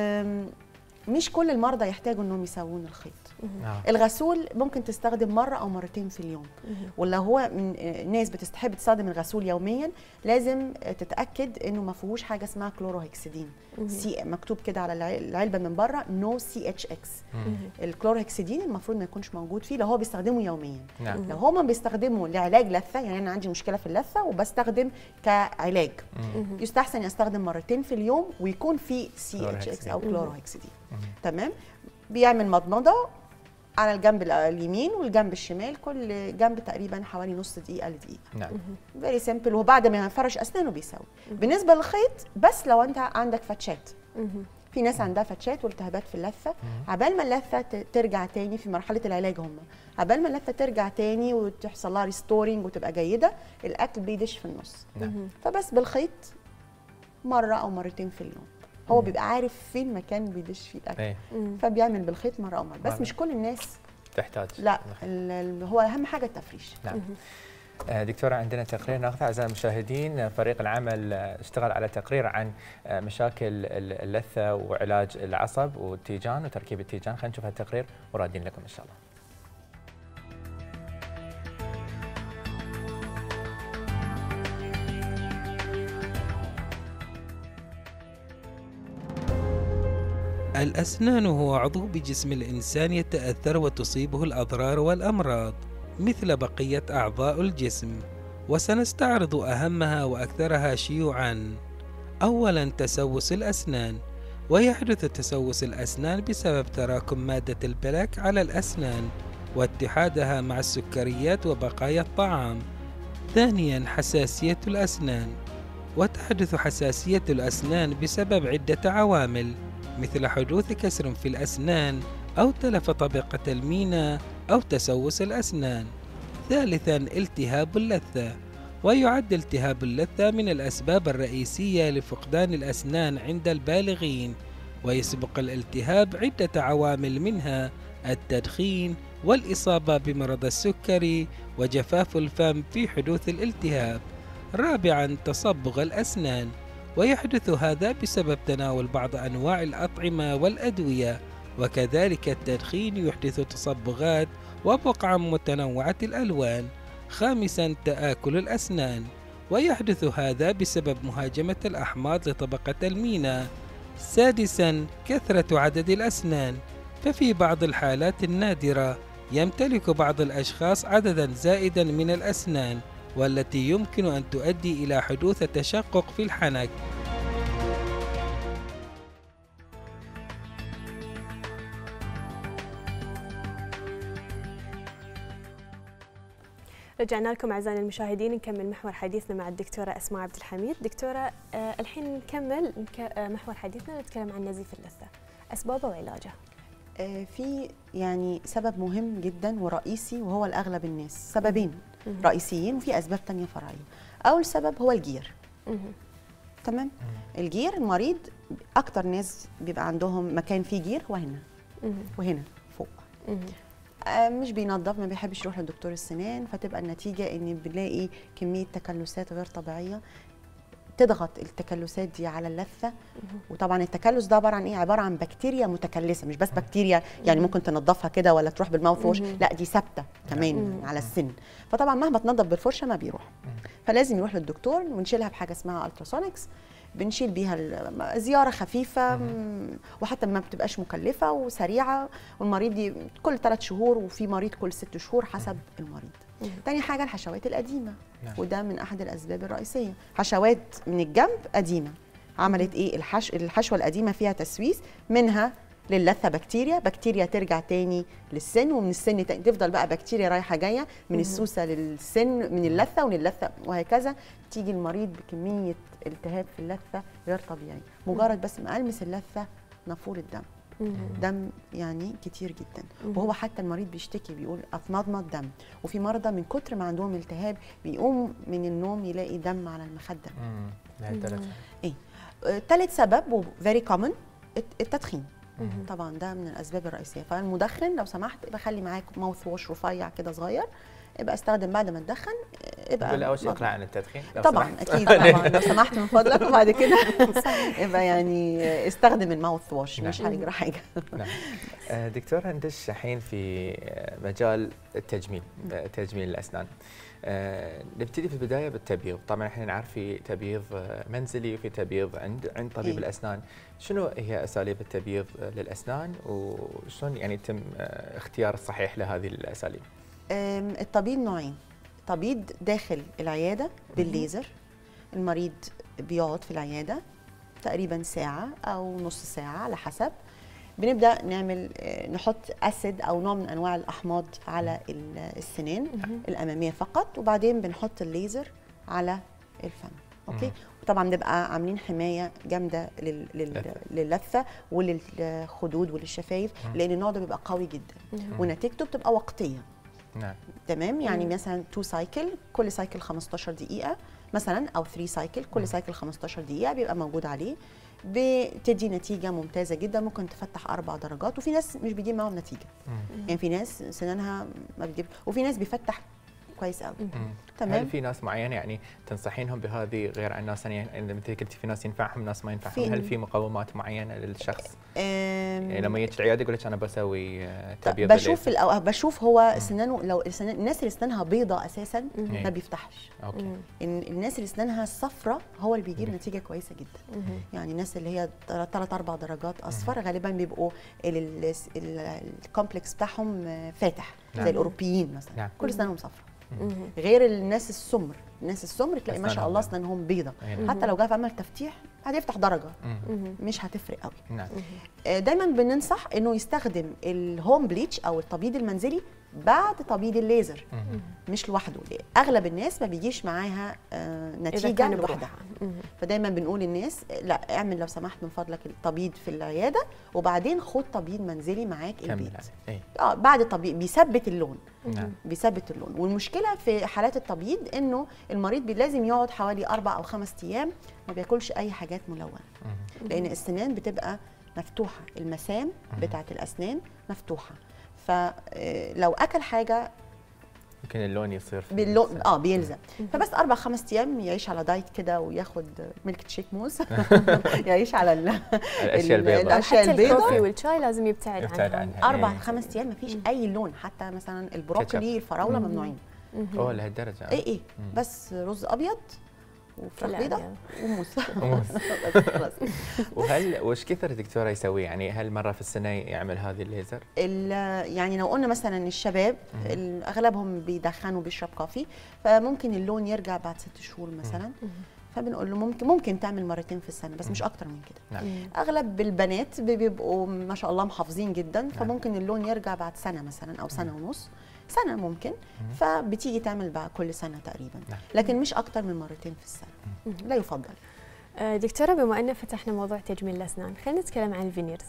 مش كل المرضى يحتاجوا انهم يسوون الخيط. الغسول ممكن تستخدم مره او مرتين في اليوم، ولا هو ناس بتحب تستخدم الغسول يوميا، لازم تتاكد انه ما فيهوش حاجه اسمها كلوروهكسيدين. مكتوب كده على العلبه من بره نو CHX. الكلوروهكسيدين المفروض ما يكونش موجود فيه لو هو بيستخدمه يوميا. لو هو بيستخدمه لعلاج لثه، يعني انا عندي مشكله في اللثه وبستخدم كعلاج، يستحسن يستخدم مرتين في اليوم ويكون فيه CHX او كلوروهكسيدين. تمام. بيعمل مضمضه على الجنب اليمين والجنب الشمال، كل جنب تقريبا حوالي نص دقيقه لدقيقه. نعم. فيري سيمبل. وبعد ما يفرش اسنانه بيسوي. بالنسبه للخيط بس لو انت عندك فتشات، في ناس عندها فتشات والتهابات في اللثه، عبال ما اللثه ترجع تاني في مرحله العلاج، هم عبال ما اللثه ترجع تاني وتحصل لها ريستورنج وتبقى جيده، الاكل بيدش في النص. فبس بالخيط مره او مرتين في اليوم، هو بيبقى عارف فين مكان بيدش فيه الاكل، فبيعمل بالخيط مره او مره، بس مش كل الناس تحتاج. لا، هو اهم حاجه التفريش. نعم. دكتورة، عندنا تقرير ناخذه أعزائي المشاهدين. فريق العمل اشتغل على تقرير عن مشاكل اللثة وعلاج العصب والتيجان وتركيب التيجان. خلينا نشوف هالتقرير ورادين لكم إن شاء الله. الأسنان هو عضو بجسم الإنسان يتأثر وتصيبه الأضرار والأمراض مثل بقية أعضاء الجسم، وسنستعرض أهمها وأكثرها شيوعاً. أولاً، تسوس الأسنان. ويحدث تسوس الأسنان بسبب تراكم مادة البلاك على الأسنان واتحادها مع السكريات وبقايا الطعام. ثانياً، حساسية الأسنان. وتحدث حساسية الأسنان بسبب عدة عوامل مثل حدوث كسر في الأسنان أو تلف طبقة المينا أو تسوس الأسنان. ثالثاً، التهاب اللثة. ويعد التهاب اللثة من الأسباب الرئيسية لفقدان الأسنان عند البالغين، ويسبق الالتهاب عدة عوامل منها التدخين والإصابة بمرض السكري وجفاف الفم في حدوث الالتهاب. رابعاً، تصبغ الأسنان. ويحدث هذا بسبب تناول بعض أنواع الأطعمة والأدوية، وكذلك التدخين يحدث تصبغات وبقع متنوعة الألوان. خامساً، تآكل الأسنان. ويحدث هذا بسبب مهاجمة الأحماض لطبقة المينا. سادساً، كثرة عدد الأسنان. ففي بعض الحالات النادرة يمتلك بعض الأشخاص عدداً زائداً من الأسنان، والتي يمكن أن تؤدي إلى حدوث تشقق في الحنك. رجعنا لكم أعزائنا المشاهدين، نكمل محور حديثنا مع الدكتورة أسماء عبد الحميد. دكتورة، الحين نكمل محور حديثنا، نتكلم عن نزيف اللثة، أسبابه وعلاجه. في يعني سبب مهم جدا ورئيسي، وهو الأغلب الناس، سببين رئيسيين وفي أسباب تانية فرعية. أول سبب هو الجير. تمام. الجير، المريض أكتر ناس بيبقى عندهم مكان فيه جير هو هنا وهنا فوق. مش بينظف، ما بيحبش يروح لدكتور السنان، فتبقى النتيجة إن بنلاقي كمية تكلسات غير طبيعية تضغط التكلسات دي على اللثة. وطبعا التكلس ده عبارة عن ايه؟ عبارة عن بكتيريا متكلسة، مش بس بكتيريا يعني ممكن تنظفها كده ولا تروح بالماوث ووش، لا دي ثابتة كمان على السن، فطبعا مهما تنظف بالفرشة ما بيروح. فلازم يروح للدكتور ونشيلها بحاجة اسمها التراسونكس، بنشيل بيها زيارة خفيفة وحتى ما بتبقاش مكلفة وسريعة، والمريض دي كل 3 شهور وفي مريض كل 6 شهور حسب المريض. تاني حاجة الحشوات القديمة، وده من أحد الأسباب الرئيسية. حشوات من الجنب قديمة عملت إيه؟ الحشوة القديمة فيها تسويس، منها للثة بكتيريا ترجع تاني للسن، ومن السن تاني تفضل بقى بكتيريا رايحة جاية من السوسة للسن، من اللثة ومن اللثة، وهكذا تيجي المريض بكمية التهاب في اللثة غير طبيعي. مجرد بس ما ألمس اللثة نافور الدم، دم يعني كتير جدا. وهو حتى المريض بيشتكي بيقول اتمضمض دم، وفي مرضى من كتر ما عندهم التهاب بيقوم من النوم يلاقي دم على المخده. ايه ثالث سبب وفيري كومن التدخين. طبعا ده من الاسباب الرئيسيه. فالمدخن لو سمحت يبقى خلي معاك ماوث ووش رفيع كده صغير، يبقى استخدم بعد ما تدخن، يبقى اول شيء اقلع عن التدخين طبعا اكيد طبعا لو سمحت من فضلك، وبعد كده يبقى يعني استخدم الماوث ووش، مش هيجرى حاجه. دكتورة، ندش الحين في مجال التجميل، تجميل الاسنان. نبتدي في البدايه بالتبييض. طبعا احنا نعرف في تبييض منزلي وفي تبييض عند طبيب الاسنان. شنو هي اساليب التبييض للاسنان وشلون يعني يتم اختيار الصحيح لهذه الاساليب؟ التبييض نوعين، تبييض داخل العياده بالليزر. المريض بيقعد في العياده تقريبا ساعه او نص ساعه على حسب، بنبدا نعمل نحط اسيد او نوع من انواع الاحماض على السنان الاماميه فقط، وبعدين بنحط الليزر على الفم. اوكي. طبعا بنبقى عاملين حمايه جامده لللثه وللخدود وللشفايف، لان النوع ده بيبقى قوي جدا ونتيجته بتبقى وقتيه. نعم. تمام. يعني مثلا 2 سايكل، كل سايكل 15 دقيقه مثلا، او 3 سايكل كل سايكل 15 دقيقه بيبقى موجود عليه، بتدي نتيجه ممتازه جدا. ممكن تفتح 4 درجات، وفي ناس مش بيجيب معاهم نتيجه. يعني في ناس سنانها ما بتجيب، وفي ناس بيفتح كويس قوي. تمام. هل في ناس معينه يعني تنصحينهم بهذه غير عن ناس ثانيه؟ يعني مثل قلتي في ناس ينفعهم ناس ما ينفعهم، هل في مقومات معينه للشخص؟ يعني لما يجي العياده يقول لك انا بسوي تبييض، بشوف هو سنانه، لو الناس اللي سنانها بيضاء اساسا ما بيفتحش. اوكي. الناس اللي سنانها صفراء هو اللي بيجيب نتيجه كويسه جدا. يعني الناس اللي هي 3 4 درجات اصفر غالبا بيبقوا الكومبلكس بتاعهم فاتح، زي الاوروبيين مثلا. كل سنانهم صفراء. غير الناس السمر، الناس السمر تلاقي ما شاء الله اسنانهم بيضة، حتى لو جه في عمل تفتيح هتفتح درجه، مش هتفرق قوي. دايما بننصح انه يستخدم الهوم بليتش او التبييض المنزلي بعد تبييض الليزر، مش لوحده. اغلب الناس ما بيجيش معاها نتيجه لوحدها، فدايما بنقول للناس لا، اعمل لو سمحت من فضلك التبييض في العياده، وبعدين خد تبييض منزلي معاك البيت. بعد التبييض بيثبت اللون. بيثبت اللون. والمشكله في حالات التبييض انه المريض لازم يقعد حوالي 4 أو 5 ايام ما بياكلش اي حاجات ملونه، لان السنان بتبقى مفتوحه، المسام بتاعه الاسنان مفتوحه، فلو اكل حاجه يمكن اللون يصير بيلزق. فبس 4 5 ايام يعيش على دايت كده، وياخد ميلك شيك موز يعيش على الاشياء البيضاء. حتى الكوفي والشاي لازم يبتعد عنها. 4 5 ايام ما فيش اي لون، حتى مثلا البروكلي الفراوله ممنوعين. لهالدرجه؟ اي بس رز ابيض وفراخ بيضاء وموز. وهل وش كثر دكتوره يسوي؟ يعني هل مره في السنه يعمل هذه الليزر؟ يعني لو قلنا مثلا الشباب اغلبهم بيدخنوا وبيشرب كافي، فممكن اللون يرجع بعد 6 شهور مثلا. فبنقول له ممكن تعمل مرتين في السنه، بس مش اكتر من كده. اغلب البنات بيبقوا ما شاء الله محافظين جدا، فممكن اللون يرجع بعد سنه مثلا او سنه ونص، سنه ممكن. فبتيجي تعمل بقى كل سنه تقريبا، لكن مش اكتر من مرتين في السنه. لا يفضل. دكتوره، بما ان فتحنا موضوع تجميل الاسنان، خلينا نتكلم عن الفينيرز.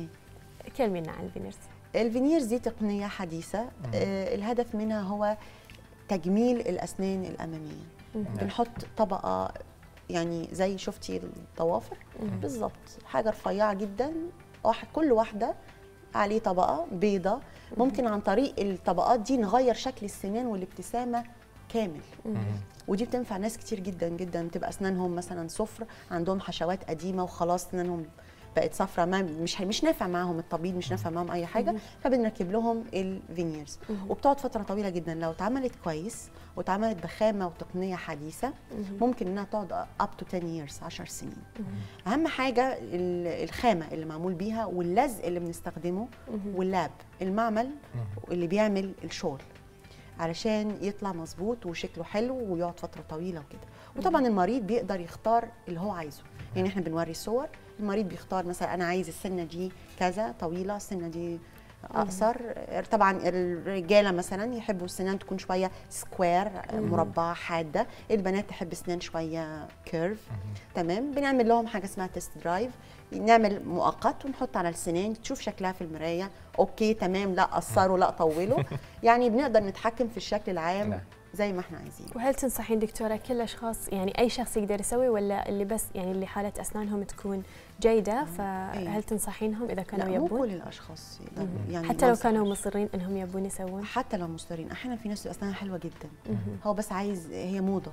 كلمينا عن الفينيرز. الفينيرز دي تقنيه حديثه، الهدف منها هو تجميل الاسنان الاماميه. بنحط طبقه، يعني زي شفتي الضوافر بالظبط، حاجه رفيعه جدا، كل واحده عليه طبقه بيضه. ممكن عن طريق الطبقات دي نغير شكل السنان والابتسامه كامل. ودي بتنفع ناس كتير جدا جدا، بتبقى اسنانهم مثلا صفر، عندهم حشوات قديمه وخلاص اسنانهم بقت صفرة، مش نافع معاهم التبييض، مش نافع معاهم اي حاجه، فبنركب لهم الفينيرز. وبتقعد فتره طويله جدا لو اتعملت كويس واتعملت بخامه وتقنيه حديثه، ممكن انها تقعد اب تو 10 years 10 سنين. اهم حاجه الخامه اللي معمول بيها، واللزق اللي بنستخدمه، واللاب المعمل اللي بيعمل الشغل، علشان يطلع مظبوط وشكله حلو ويقعد فتره طويله وكده. وطبعا المريض بيقدر يختار اللي هو عايزه. يعني احنا بنوري صور، المريض بيختار مثلا انا عايز السنه دي كذا طويله، السنه دي اقصر. طبعا الرجاله مثلا يحبوا السنان تكون شويه سكوير، مربعه حاده. البنات تحب السنان شويه كيرف. تمام. بنعمل لهم حاجه اسمها تيست درايف، نعمل مؤقت ونحط على السنان، تشوف شكلها في المرايه اوكي تمام، لا قصروا لا طولوا. يعني بنقدر نتحكم في الشكل العام زي ما احنا عايزين. وهل تنصحين دكتوره كل اشخاص، يعني اي شخص يقدر يسوي، ولا اللي بس يعني اللي حاله اسنانهم تكون جيده، فهل تنصحينهم اذا كانوا يبون؟ مو كل الاشخاص يقدروا، يعني حتى لو كانوا مصرين انهم يبون يسوون؟ حتى لو مصرين، احيانا في ناس اسنانها حلوه جدا، هو بس عايز، هي موضه.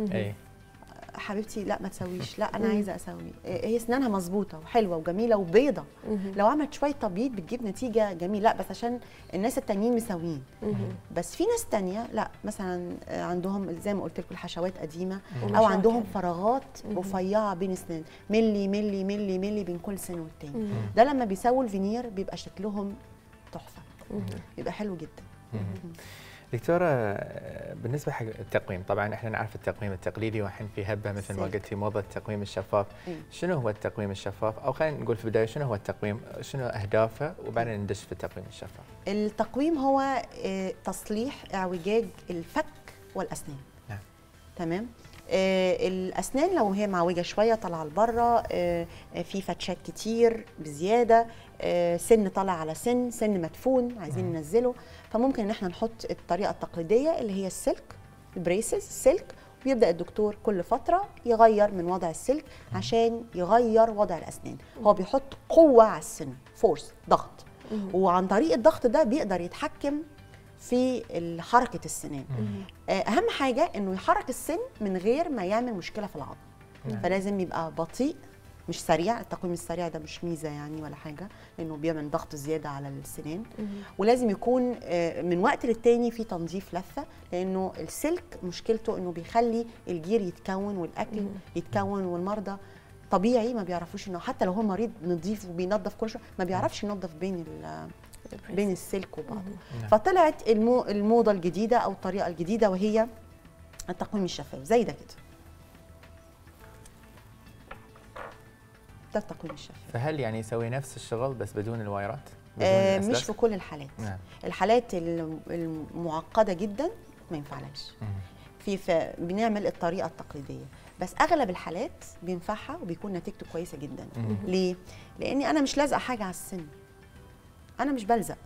حبيبتي لا ما تسويش، لا انا عايزه اسوي. هي اسنانها مظبوطه وحلوه وجميله وبيضه، لو عملت شويه تبييض بتجيب نتيجه جميله. لا بس عشان الناس التانيين مساويين. بس في ناس تانية لا، مثلا عندهم زي ما قلت لكم الحشوات قديمه، او عندهم فراغات رفيعه بين اسنان، ملي ملي ملي ملي بين كل سن والتاني. ده لما بيسووا الفينير بيبقى شكلهم تحفه، بيبقى حلو جدا. دكتورة، بالنسبة حق التقويم، طبعا احنا نعرف التقويم التقليدي والحين في هبة مثل ما قلتي موضة التقويم الشفاف. شنو هو التقويم الشفاف؟ او خلينا نقول في البداية شنو هو التقويم؟ شنو اهدافه؟ وبعدين ندش في التقويم الشفاف. التقويم هو تصليح اعوجاج الفك والاسنان. نعم. تمام. الاسنان لو هي معوجه شويه طالعه لبره، في فتشات كتير بزياده، سن طالع على سن مدفون عايزين ننزله، فممكن ان احنا نحط الطريقه التقليديه اللي هي السلك، البريسز السلك، ويبدا الدكتور كل فتره يغير من وضع السلك عشان يغير وضع الاسنان. هو بيحط قوه على السن، فورس، ضغط، وعن طريق الضغط ده بيقدر يتحكم في حركه السنان. اهم حاجه انه يحرك السن من غير ما يعمل مشكله في العظم. فلازم يبقى بطيء مش سريع. التقويم السريع ده مش ميزه يعني ولا حاجه، لانه بيعمل ضغط زياده على السنان. ولازم يكون من وقت للتاني في تنظيف لثه، لانه السلك مشكلته انه بيخلي الجير يتكون والاكل يتكون، والمرضى طبيعي ما بيعرفوش انه حتى لو هو مريض نظيف وبينظف كل شويه ما بيعرفش ينظف بين السلك وبعضه. فطلعت الموضه الجديده او الطريقه الجديده وهي التقويم الشفاف زي ده كده. ده التقويم الشفاف. فهل يعني يسوي نفس الشغل بس بدون الوايرات؟ مش في كل الحالات. نعم. الحالات المعقده جدا ما ينفعلهاش. بنعمل الطريقه التقليديه، بس اغلب الحالات بينفعها وبيكون نتيجته كويسه جدا. ليه؟ لاني انا مش لازقه حاجه على السن، انا مش بلزق.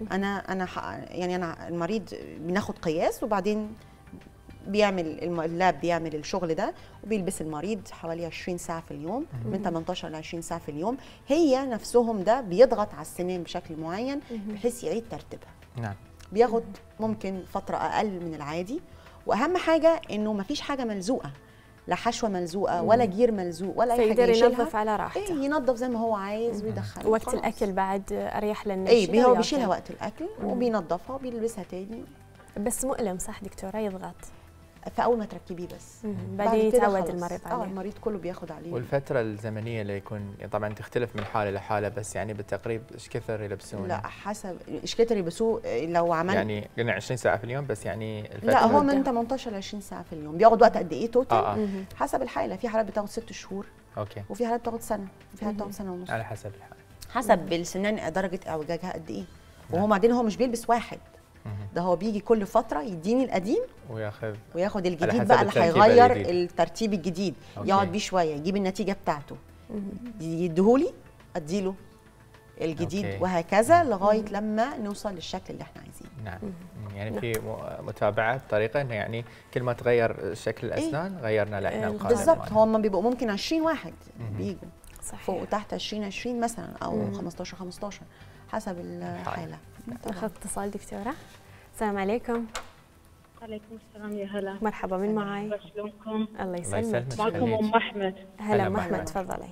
انا المريض بناخد قياس وبعدين بيعمل اللاب بيعمل الشغل ده، وبيلبس المريض حوالي 20 ساعه في اليوم، من 18 ل 20 ساعه في اليوم. هي نفسهم ده بيضغط على السنان بشكل معين بحيث يعيد ترتيبها. نعم. بياخد ممكن فتره اقل من العادي، واهم حاجه انه ما فيش حاجه ملزوقه، لا حشوه ملزوقه ولا جير ملزوق ولا اي حاجه يشيلها. ينظف على راحته. ينظف زي ما هو عايز ويدخلها. وقت الاكل بعد اريح للنشيل. هو بيشيلها وقت الاكل وبينظفها وبيلبسها تاني. بس مؤلم صح دكتوره؟ يضغط فاول ما تركبيه بس، بعدين يتعود المريض عليه. المريض كله بياخد عليه. والفتره الزمنيه اللي يكون طبعا تختلف من حاله لحاله، بس يعني بالتقريب ايش كثر يلبسونه؟ لا حسب ايش كثر يلبسوه. لو عمل يعني قلنا 20 ساعه في اليوم، بس يعني الفتره لا هو من 18 ل 20 ساعه في اليوم. بياخد وقت قد ايه توتال؟ حسب الحاله. في حالات بتاخد 6 شهور، اوكي، وفي حالات بتاخد سنه، وفي حالات بتاخد سنه ونص، على حسب الحاله، حسب السنان درجه اعوجاجها قد ايه. وهو بعدين هو مش بيلبس واحد، ده هو بيجي كل فتره يديني القديم وياخد الجديد بقى اللي هيغير الترتيب الجديد. يقعد بيه شويه يجيب النتيجه بتاعته، يديهولي اديله الجديد، وهكذا لغايه لما نوصل للشكل اللي احنا عايزينه. نعم. يعني في متابعه بطريقه انه يعني كل ما تغير شكل الاسنان غيرنا لنا القالب. بالظبط. هم بيبقوا ممكن 20 واحد بيجوا فوق وتحت 20 مثلا او 15 حسب الحاله. ناخذ اتصال دكتوره. السلام عليكم. وعليكم السلام. يا هلا، مرحبا. من معي؟ شلونكم؟ الله يسلمك. معكم ام احمد. هلا ام احمد، تفضلي.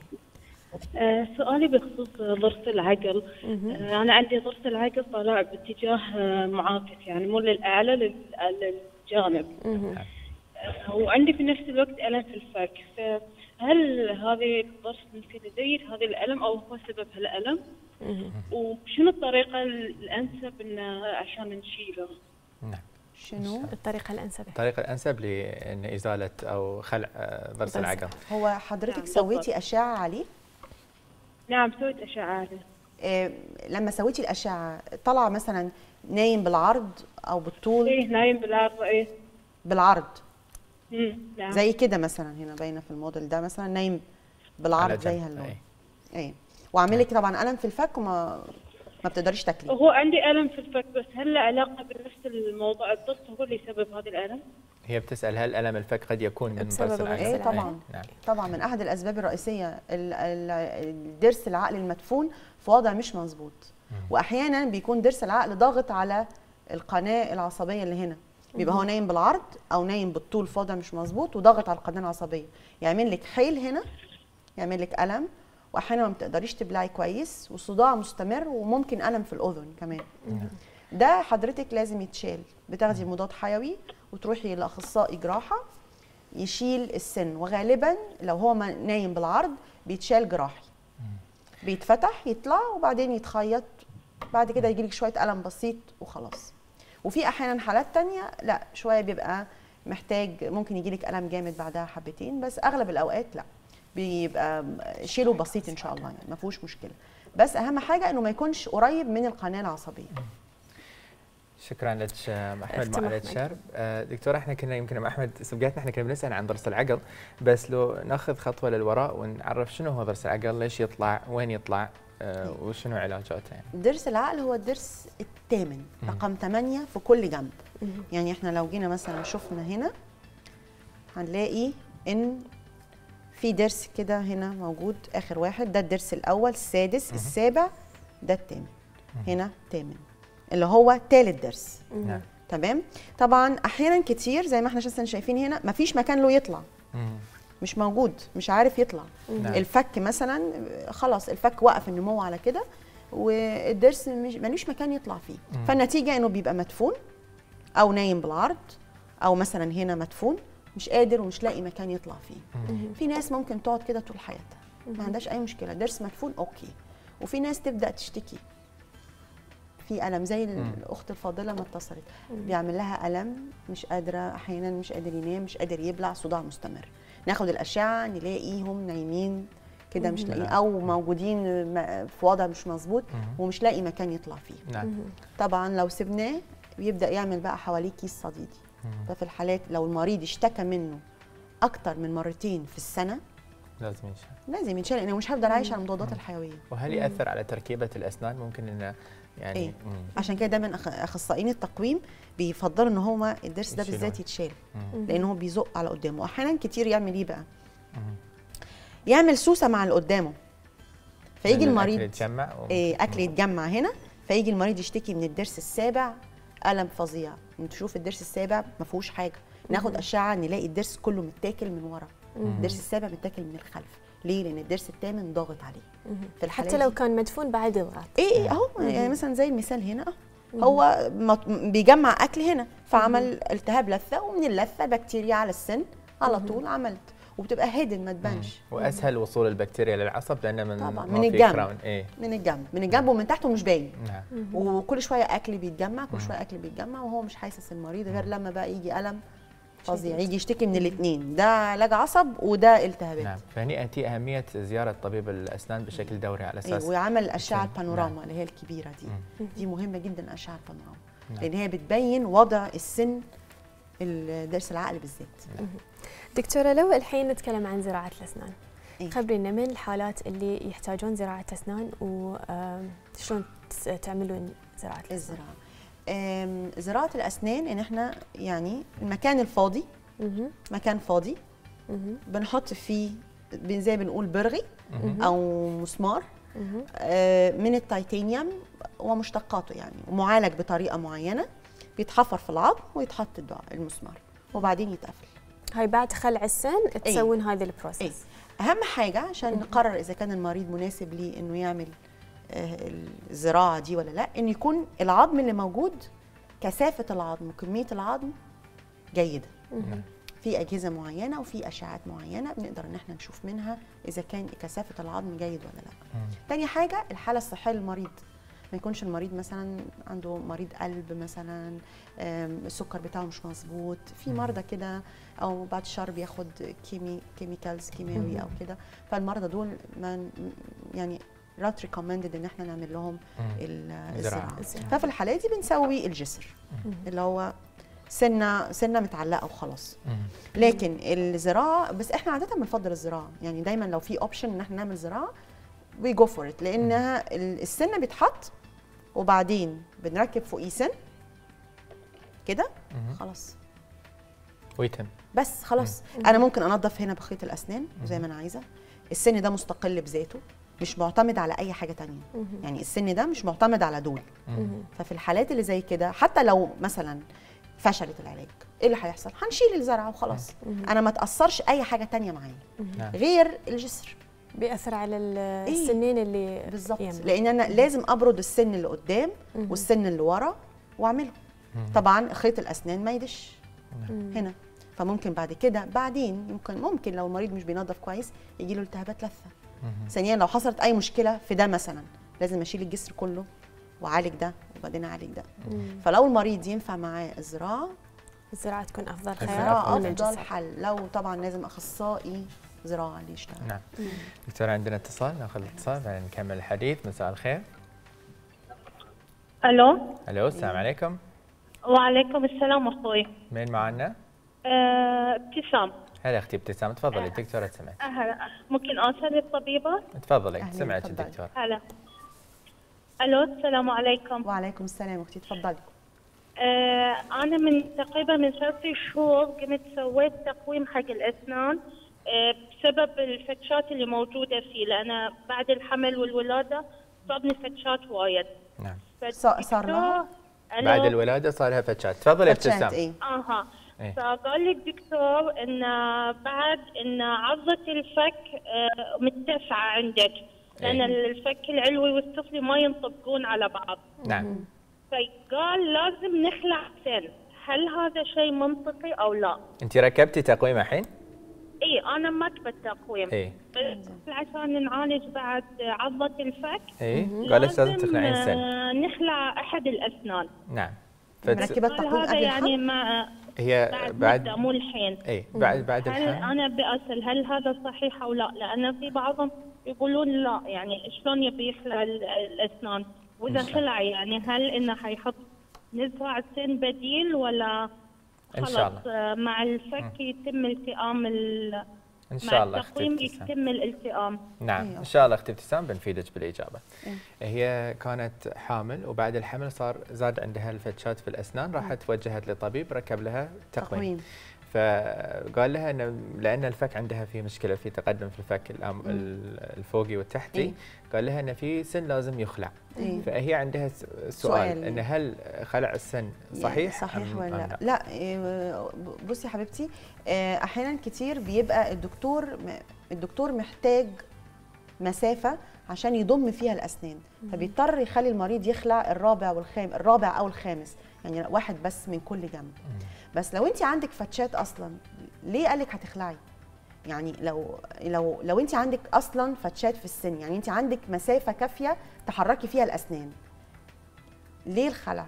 سؤالي بخصوص ضرس العقل. انا عندي ضرس العقل طالع باتجاه معاكس، يعني مو للاعلى للجانب. وعندي في نفس الوقت الم في الفك، فهل هذه الضرس ممكن يزيد هذا الالم او هو سبب هالالم؟ وشنو الطريقه الانسب عشان نشيله؟ نعم. شنو الطريقه الانسب؟ الطريقه الانسب لازاله او خلع ضرس العقل. هو حضرتك سويتي اشعه عليه؟ نعم سويت اشعه عليه. لما سويتي الاشعه طلع مثلا نايم بالعرض او بالطول؟ ايه نايم بالعرض. ايه بالعرض. نعم. زي كده مثلا هنا باينه في الموديل ده مثلا نايم بالعرض زي هاللون. ايه وعامل لك طبعا الم في الفك وما بتقدريش تاكلي. هو عندي الم في الفك، بس هل له علاقه بنفس الموضوع الضغط هو اللي يسبب هذا الالم؟ هي بتسال هل الم الفك قد يكون من ضرس العقل؟ ايه طبعا. نعم. طبعا من احد الاسباب الرئيسيه ضرس العقل المدفون في وضع مش مظبوط، واحيانا بيكون ضرس العقل ضاغط على القناه العصبيه اللي هنا، بيبقى هو نايم بالعرض او نايم بالطول في وضع مش مظبوط وضاغط على القناه العصبيه، يعمل لك حيل هنا، يعمل لك الم، واحيانا ما بتقدريش تبلعي كويس، وصداع مستمر، وممكن الم في الاذن كمان. ده حضرتك لازم يتشال. بتاخدي مضاد حيوي وتروحي لاخصائي جراحه يشيل السن، وغالبا لو هو نايم بالعرض بيتشال جراحي، بيتفتح يطلع وبعدين يتخيط، بعد كده يجيلك شويه الم بسيط وخلاص. وفي احيانا حالات تانية لا شويه بيبقى محتاج، ممكن يجي لك الم جامد بعدها حبتين، بس اغلب الاوقات لا بيبقى شيله بسيط ان شاء الله، يعني ما فيهوش مشكله. بس اهم حاجه انه ما يكونش قريب من القناه العصبيه. شكرا لك احمد معالج شرب. دكتوره احنا كنا يمكن مع احمد سبقاتنا احنا كنا بنسال عن ضرس العقل، بس لو ناخذ خطوه للوراء ونعرف شنو هو ضرس العقل، ليش يطلع، وين يطلع، وشنو علاجاته يعني. ضرس العقل هو الضرس الثامن، رقم 8 في كل جنب. يعني احنا لو جينا مثلا شفنا هنا هنلاقي ان في ضرس كده هنا موجود اخر واحد، ده الضرس الاول، السادس، السابع، ده الثامن. هنا الثامن اللي هو ثالث ضرس. تمام. طبعا احيانا كتير زي ما احنا شايفين هنا مفيش مكان له يطلع، مش موجود، مش عارف يطلع. الفك مثلا خلاص الفك وقف النمو على كده والضرس ملوش مكان يطلع فيه. فالنتيجه انه بيبقى مدفون او نايم بالعرض، او مثلا هنا مدفون مش قادر ومش لاقي مكان يطلع فيه. في ناس ممكن تقعد كده طول حياتها ما عندهاش اي مشكله، ضرس مدفون اوكي. وفي ناس تبدا تشتكي في الم زي الاخت الفاضله ما اتصلت، بيعمل لها الم، مش قادره، احيانا مش قادر ينام، مش قادر يبلع، صداع مستمر. ناخد الاشعه نلاقيهم نايمين كده مش لاقيين، او موجودين في وضع مش مظبوط ومش لاقي مكان يطلع فيه. طبعا لو سبناه بيبدا يعمل بقى حواليه كيس صديدي. ففي الحالات لو المريض اشتكى منه اكتر من مرتين في السنه لازم ينشال، لانه مش هفضل عايش على المضادات الحيويه. وهل ياثر على تركيبه الاسنان؟ ممكن انه يعني إيه؟ عشان كده دايما اخصائيين التقويم بيفضلوا ان هو الضرس ده بالذات يتشال، لانه هو بيزق على قدامه. واحيانا كتير يعمل ايه بقى؟ يعمل سوسه مع اللي قدامه، فيجي المريض اكل يتجمع هنا، فيجي المريض يشتكي من الضرس السابع الم فظيع. نشوف الضرس السابع ما فيهوش حاجه، ناخد اشعه نلاقي الضرس كله متاكل من ورا، الضرس السابع متاكل من الخلف. ليه؟ لان الضرس الثامن ضاغط عليه. في حتى لو كان مدفون بعد يضغط. ايه اهو يعني مثلا زي المثال هنا هو بيجمع اكل هنا فعمل التهاب لثه، ومن اللثه بكتيريا على السن على طول عملت، وبتبقى هيدن ما تبانش. واسهل وصول البكتيريا للعصب لانه من الجنب. من الجنب ومن تحت ومش باين. وكل شويه اكل بيتجمع، كل شويه اكل بيتجمع، وهو مش حاسس المريض غير لما بقى يجي الم فظيع، يجي يشتكي من الاثنين، ده علاج عصب وده التهابات. نعم. فهني اتي اهميه زياره طبيب الاسنان بشكل دوري على اساس ويعمل اشعه البانوراما اللي هي الكبيره دي مهمه جدا، اشعه البانوراما لان هي بتبين وضع السن الضرس العقل بالذات. دكتوره لو الحين نتكلم عن زراعه الاسنان، خبرينا من الحالات اللي يحتاجون زراعه اسنان وشلون تعملون زراعه الاسنان؟ زراعه الاسنان ان احنا يعني المكان الفاضي، مكان فاضي بنحط فيه زي بنقول برغي او مسمار من التيتانيوم ومشتقاته يعني، ومعالج بطريقه معينه، بيتحفر في العظم ويتحط المسمار وبعدين يتقفل. هاي بعد خلع السن تسوون هذا البروسيس. اهم حاجه عشان نقرر اذا كان المريض مناسب ليه انه يعمل الزراعه دي ولا لا، ان يكون العظم اللي موجود كثافه العظم وكميه العظم جيده. في اجهزه معينه وفي اشعات معينه بنقدر ان احنا نشوف منها اذا كان كثافه العظم جيد ولا لا. تاني حاجه الحاله الصحيه للمريض، ما يكونش المريض مثلا عنده مريض قلب مثلا، السكر بتاعه مش مظبوط، في مرضى كده، او بعد الشهر بياخد كيميكالز كيماوي او كده، فالمرضى دول يعني not recommended ان احنا نعمل لهم الزراعه. ففي الحالات دي بنسوي الجسر اللي هو سنه متعلقه وخلاص. لكن الزراعه بس احنا عاده بنفضل الزراعه، يعني دايما لو في اوبشن ان احنا نعمل زراعه we go for it، لانها السن بيتحط وبعدين بنركب فوقيه سن كده خلاص ويتم بس خلاص. انا ممكن انظف هنا بخيط الاسنان زي ما انا عايزه، السن ده مستقل بذاته مش معتمد على اي حاجه تانية، يعني السن ده مش معتمد على دول. ففي الحالات اللي زي كده حتى لو مثلا فشلت العلاج، ايه اللي هيحصل؟ هنشيل الزرعه وخلاص. انا ما تاثرش اي حاجه تانية معايا غير الجسر. بيأثر على السنين اللي بالظبط، لان انا لازم ابرد السن اللي قدام والسن اللي ورا واعمله. طبعا خيط الاسنان ما يدش هنا، فممكن بعد كده بعدين ممكن لو المريض مش بينظف كويس يجي له التهابات لثه. ثانيا لو حصلت اي مشكله في ده مثلا لازم اشيل الجسر كله واعالج ده وبعدين نعالج ده. فلو المريض ينفع معاه الزراعه تكون افضل خيار، الزراعه افضل حل. لو طبعا لازم اخصائي زراعه اللي يشتغل. نعم. دكتوره عندنا اتصال، ناخذ الاتصال بعدين نكمل الحديث. مساء الخير. الو. السلام عليكم. وعليكم السلام اخوي. مين معنا؟ ابتسام. هلا اختي ابتسام، تفضلي الدكتوره تسمعك. هلا، ممكن اسال الطبيبه؟ تفضلي سمعت الدكتور. هلا. الو السلام عليكم. وعليكم السلام اختي تفضلي. انا من تقريبا من 3 شهور قمت سويت تقويم حق الاسنان بسبب الفتشات اللي موجوده فيه، لان بعد الحمل والولاده صابني فتشات وايد. نعم. صار لها بعد الولاده صار لها فتشات. تفضلي ابتسام. ايه؟ فقال لي الدكتور ان بعد ان عضه الفك متسعه عندك، لان الفك العلوي والسفلي ما ينطبقون على بعض. نعم. فقال لازم نخلع سن، هل هذا شيء منطقي او لا؟ انت ركبتي تقويم الحين؟ اي انا ما كتبت تقويم. بس عشان نعالج بعد عضة الفك. قالت لازم تخلعين سن. نخلع احد الاسنان. نعم. مركبة تقويم هذا يعني مع هي بعد مو الحين. بعد الحين. انا بأسأل هل هذا صحيح او لا؟ لان في بعضهم يقولون لا، يعني شلون يبي يخلع الاسنان؟ واذا خلع يعني هل انه حيحط نزرع سن بديل ولا ان شاء الله مع الفك يتم التئام ان شاء الله التقويم يتم الالتئام. نعم ان شاء الله اختي ابتسام بنفيدك بالاجابه. هي كانت حامل وبعد الحمل زاد عندها الفتشات في الاسنان، راحت توجهت لطبيب ركب لها تقويم. فقال لها انه لان الفك عندها في مشكله في تقدم في الفك الفوقي والتحتي، قال لها انه في سن لازم يخلع. فهي عندها سؤال ان هل خلع السن صحيح ولا لا؟ بصي يا حبيبتي، احيانا كتير بيبقى الدكتور محتاج مسافه عشان يضم فيها الاسنان، فبيضطر يخلي المريض يخلع الرابع او الخامس، يعني واحد بس من كل جنب. بس لو انت عندك فتشات اصلا، ليه قالك هتخلعي؟ يعني لو انت عندك اصلا فتشات في السن، يعني انت عندك مسافه كافيه تحركي فيها الاسنان، ليه الخلع؟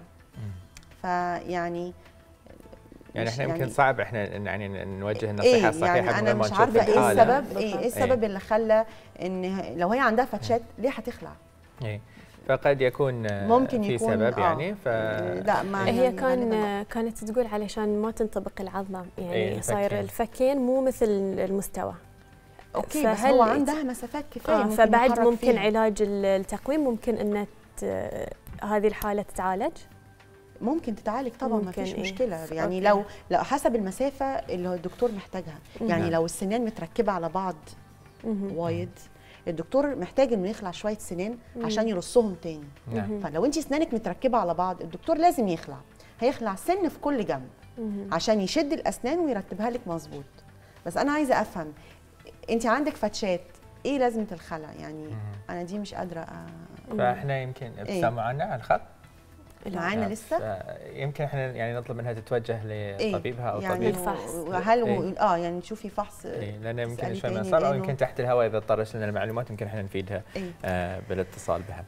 يعني احنا يمكن صعب احنا يعني نوجه النصيحه الصحيحه يعني انا مش عارفه ايه السبب، ايه السبب اللي خلى ان لو هي عندها فتشات ليه هتخلع؟ فقد يكون ممكن في يكون سبب يعني لا ما هي كانت تقول علشان ما تنطبق العظمه، يعني صاير الفكين مو مثل المستوى. اوكي بس هو عندها مسافات كفايه فبعد ممكن فيها. علاج التقويم ممكن ان هذه الحاله تتعالج؟ ممكن تتعالج طبعا، ما فيش مشكله يعني. لو حسب المسافه اللي الدكتور محتاجها، يعني لو السنان متركبه على بعض وايد، الدكتور محتاج انه يخلع شويه سنان عشان يرصهم تاني. فلو انت اسنانك متركبه على بعض، الدكتور لازم هيخلع سن في كل جنب عشان يشد الاسنان ويرتبها لك مظبوط. بس انا عايزه افهم، انت عندك فتشات، ايه لازمه الخلع يعني؟ انا دي مش قادره فاحنا يمكن ابتسام معنا على الخط معانا لسه، يمكن احنا يعني نطلب منها تتوجه لطبيبها او يعني طبيب فحص. هل يعني تشوفي فحص لان يمكن شوي من صار، او يمكن تحت الهواء اذا اضطرت لنا المعلومات يمكن احنا نفيدها بالاتصال بها.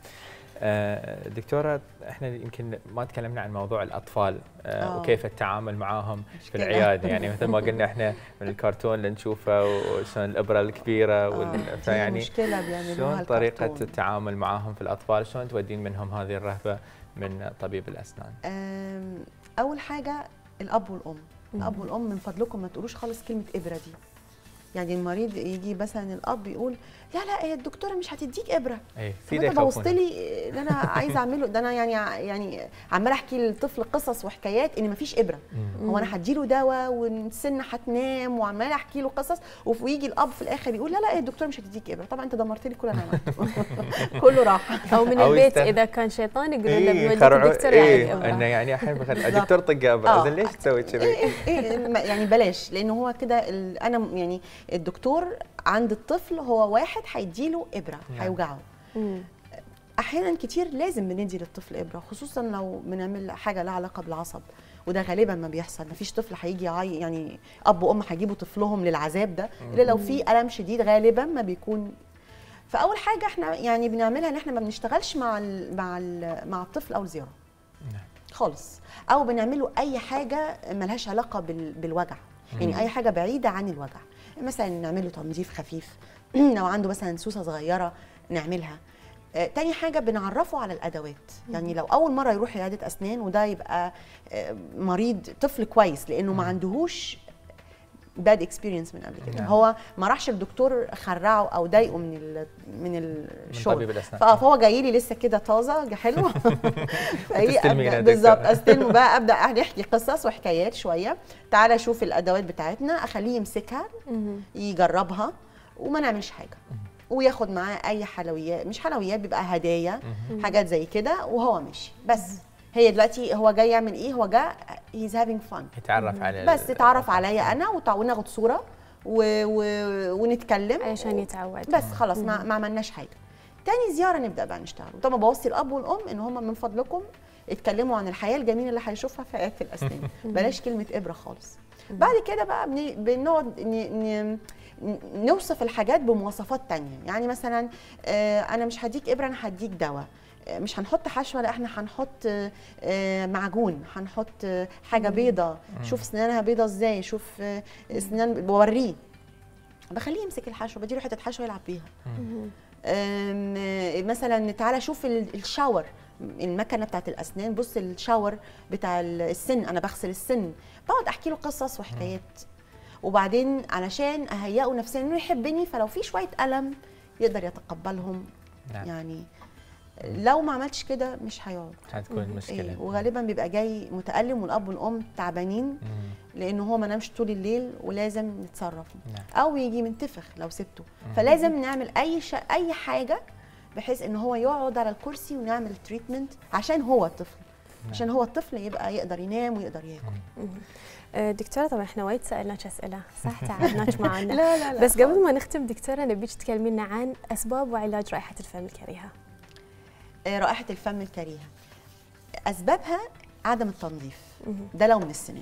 دكتوره، احنا يمكن ما تكلمنا عن موضوع الاطفال وكيف التعامل معاهم في العياده، يعني مثل ما قلنا احنا من الكرتون اللي نشوفه وشلون الابره الكبيره فيعني شلون طريقه التعامل معاهم في الاطفال، شلون تودين منهم هذه الرهبه من طبيب الاسنان؟ اول حاجه الاب والام من فضلكم ما تقولوش خالص كلمه ابره دي. يعني المريض يجي مثلا الاب يقول لا الدكتوره مش هتديك ابره، انت بوظت لي اللي انا عايزه اعمله ده، انا يعني عماله احكي للطفل قصص وحكايات ان مفيش ابره، هو انا هديله دواء والسن هتنام وعماله احكي له قصص، ويجي الاب في الاخر يقول لا الدكتوره مش هتديك ابره. طبعا انت دمرت لي كل اللي انا عملته كله راح. او من البيت اذا كان شيطان يقولوا له بنوديك الدكتور يعالج ابره، انه يعني احيانا الدكتور طق ابره، زين ليش تسوي كذي؟ يعني بلاش، لانه هو كده انا يعني الدكتور عند الطفل هو واحد هيديله ابره هيوجعه. احيانا كتير لازم بندي للطفل ابره، خصوصا لو بنعمل حاجه لها علاقه بالعصب، وده غالبا ما بيحصل. ما فيش طفل هيجي يعني اب وام هيجيبوا طفلهم للعذاب ده الا لو في الم شديد، غالبا ما بيكون. فاول حاجه احنا يعني بنعملها ان احنا ما بنشتغلش مع الطفل او الزياره، خالص، او بنعمله اي حاجه ملهاش علاقه بالوجع، يعني اي حاجه بعيده عن الوجع، مثلا نعمله تنظيف خفيف لو عنده مثلا سوسه صغيره نعملها. تاني حاجه بنعرفه على الادوات، يعني لو اول مره يروح عياده اسنان وده يبقى مريض طفل كويس لانه ما عندهوش باد اكسبيرينس من قبل كده، هو ما راحش الدكتور خرعه او ضايقه من الشغل، فهو جاي لي لسه كده طازه حلوه بالظبط استلمه بقى، ابدا نحكي قصص وحكايات شويه، تعالى شوف الادوات بتاعتنا، اخليه يمسكها يجربها وما نعملش حاجه، وياخد معاه اي حلويات، مش حلويات، بيبقى هدايا حاجات زي كده وهو ماشي. بس هي دلوقتي هو جاي يعمل ايه؟ هو جاي هيز هافينج فن، يتعرف على بس يتعرف عليا انا وناخد صوره ونتكلم عشان يتعود، بس خلاص ما عملناش حاجه. تاني زياره نبدا بقى نشتغل. طبعا بوصي الاب والام ان هم من فضلكم اتكلموا عن الحياه الجميله اللي هيشوفها في عياده الاسنان، بلاش كلمه ابره خالص. بعد كده بقى بنقعد نوصف الحاجات بمواصفات تانية، يعني مثلا انا مش هديك ابره، انا هديك دواء، مش هنحط حشوه، لا احنا هنحط معجون، هنحط حاجه بيضه، شوف اسنانها بيضه ازاي، شوف اسنان، بوريه، بخليه يمسك الحشوه، بديله حته حشوه يلعب بيها. مثلا تعالى شوف الشاور، المكنه بتاعت الاسنان، بص الشاور بتاع السن، انا بغسل السن، بقعد احكي له قصص وحكايات، وبعدين علشان اهيئه نفسيا انه يحبني، فلو في شويه الم يقدر يتقبلهم. يعني لو ما عملتش كده مش هيقعد، هتكون مشكله. وغالبا بيبقى جاي متألم والاب والام تعبانين لانه هو ما نامش طول الليل ولازم نتصرف، او يجي منتفخ لو سبته، فلازم نعمل اي حاجه بحيث ان هو يقعد على الكرسي ونعمل تريتمنت عشان هو الطفل، عشان هو الطفل يبقى يقدر ينام ويقدر ياكل. دكتورة طبعا احنا وايد سألناك أسئلة صح، تعبناك معنا لا بس قبل ما نختم دكتورة نبيك تكلمينا عن أسباب وعلاج رائحة الفم الكريهة. رائحة الفم الكريهة أسبابها عدم التنظيف، ده لو من السنان،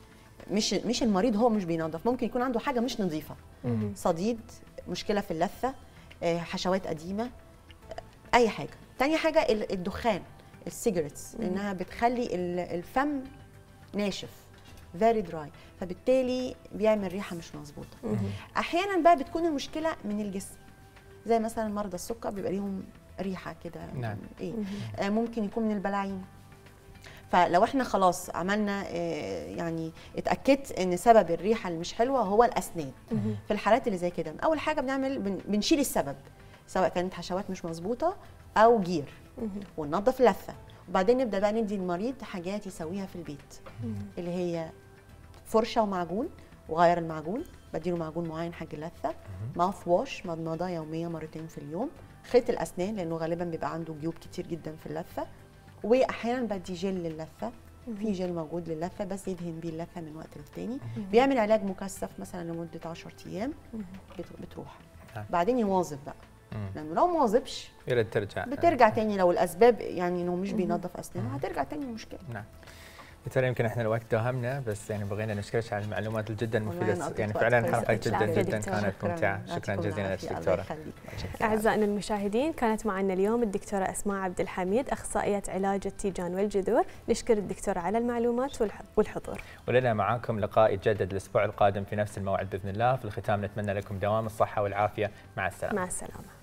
مش المريض هو مش بينظف، ممكن يكون عنده حاجة مش نظيفة، صديد، مشكلة في اللثة، حشوات قديمة، أي حاجة. تاني حاجة الدخان، السيجرتس، إنها بتخلي الفم ناشف very dry، فبالتالي بيعمل ريحة مش مظبوطة. أحيانا بقى بتكون المشكلة من الجسم، زي مثلا مرضى السكر بيبقى ليهم ريحه كده. نعم. ممكن يكون من البلاعين. فلو احنا خلاص عملنا يعني اتاكدت ان سبب الريحه اللي مش حلوه هو الاسنان، في الحالات اللي زي كده اول حاجه بنشيل السبب، سواء كانت حشوات مش مظبوطه او جير، وننظف اللثه، وبعدين نبدا بقى ندي المريض حاجات يسويها في البيت، اللي هي فرشه ومعجون، وغير المعجون، بديله معجون معين حق اللثه، ماوث واش، مضمضه يوميه مرتين في اليوم، خيط الاسنان لانه غالبا بيبقى عنده جيوب كتير جدا في اللثه، واحيانا بدي جل للثه، في جل موجود للثه بس يدهن بيه اللثه من وقت للتاني، بيعمل علاج مكثف مثلا لمده 10 ايام بتروح. بعدين يواظب بقى، لانه لو ما واظبش بترجع تاني، لو الاسباب يعني انه مش بينظف اسنانه هترجع تاني المشكله. نعم. دكتورة يمكن احنا الوقت داهمنا، بس يعني بغينا نشكرك على المعلومات جدا مفيدة، يعني فعلا حلقة جدا كانت ممتعة. شكرا جزيلا لك دكتورة. أعزائنا المشاهدين، كانت معنا اليوم الدكتورة أسماء عبد الحميد، أخصائية علاج التيجان والجذور. نشكر الدكتورة على المعلومات والحضور. ولنا معاكم لقاء يتجدد الأسبوع القادم في نفس الموعد بإذن الله. في الختام نتمنى لكم دوام الصحة والعافية. مع السلامة. مع السلامة.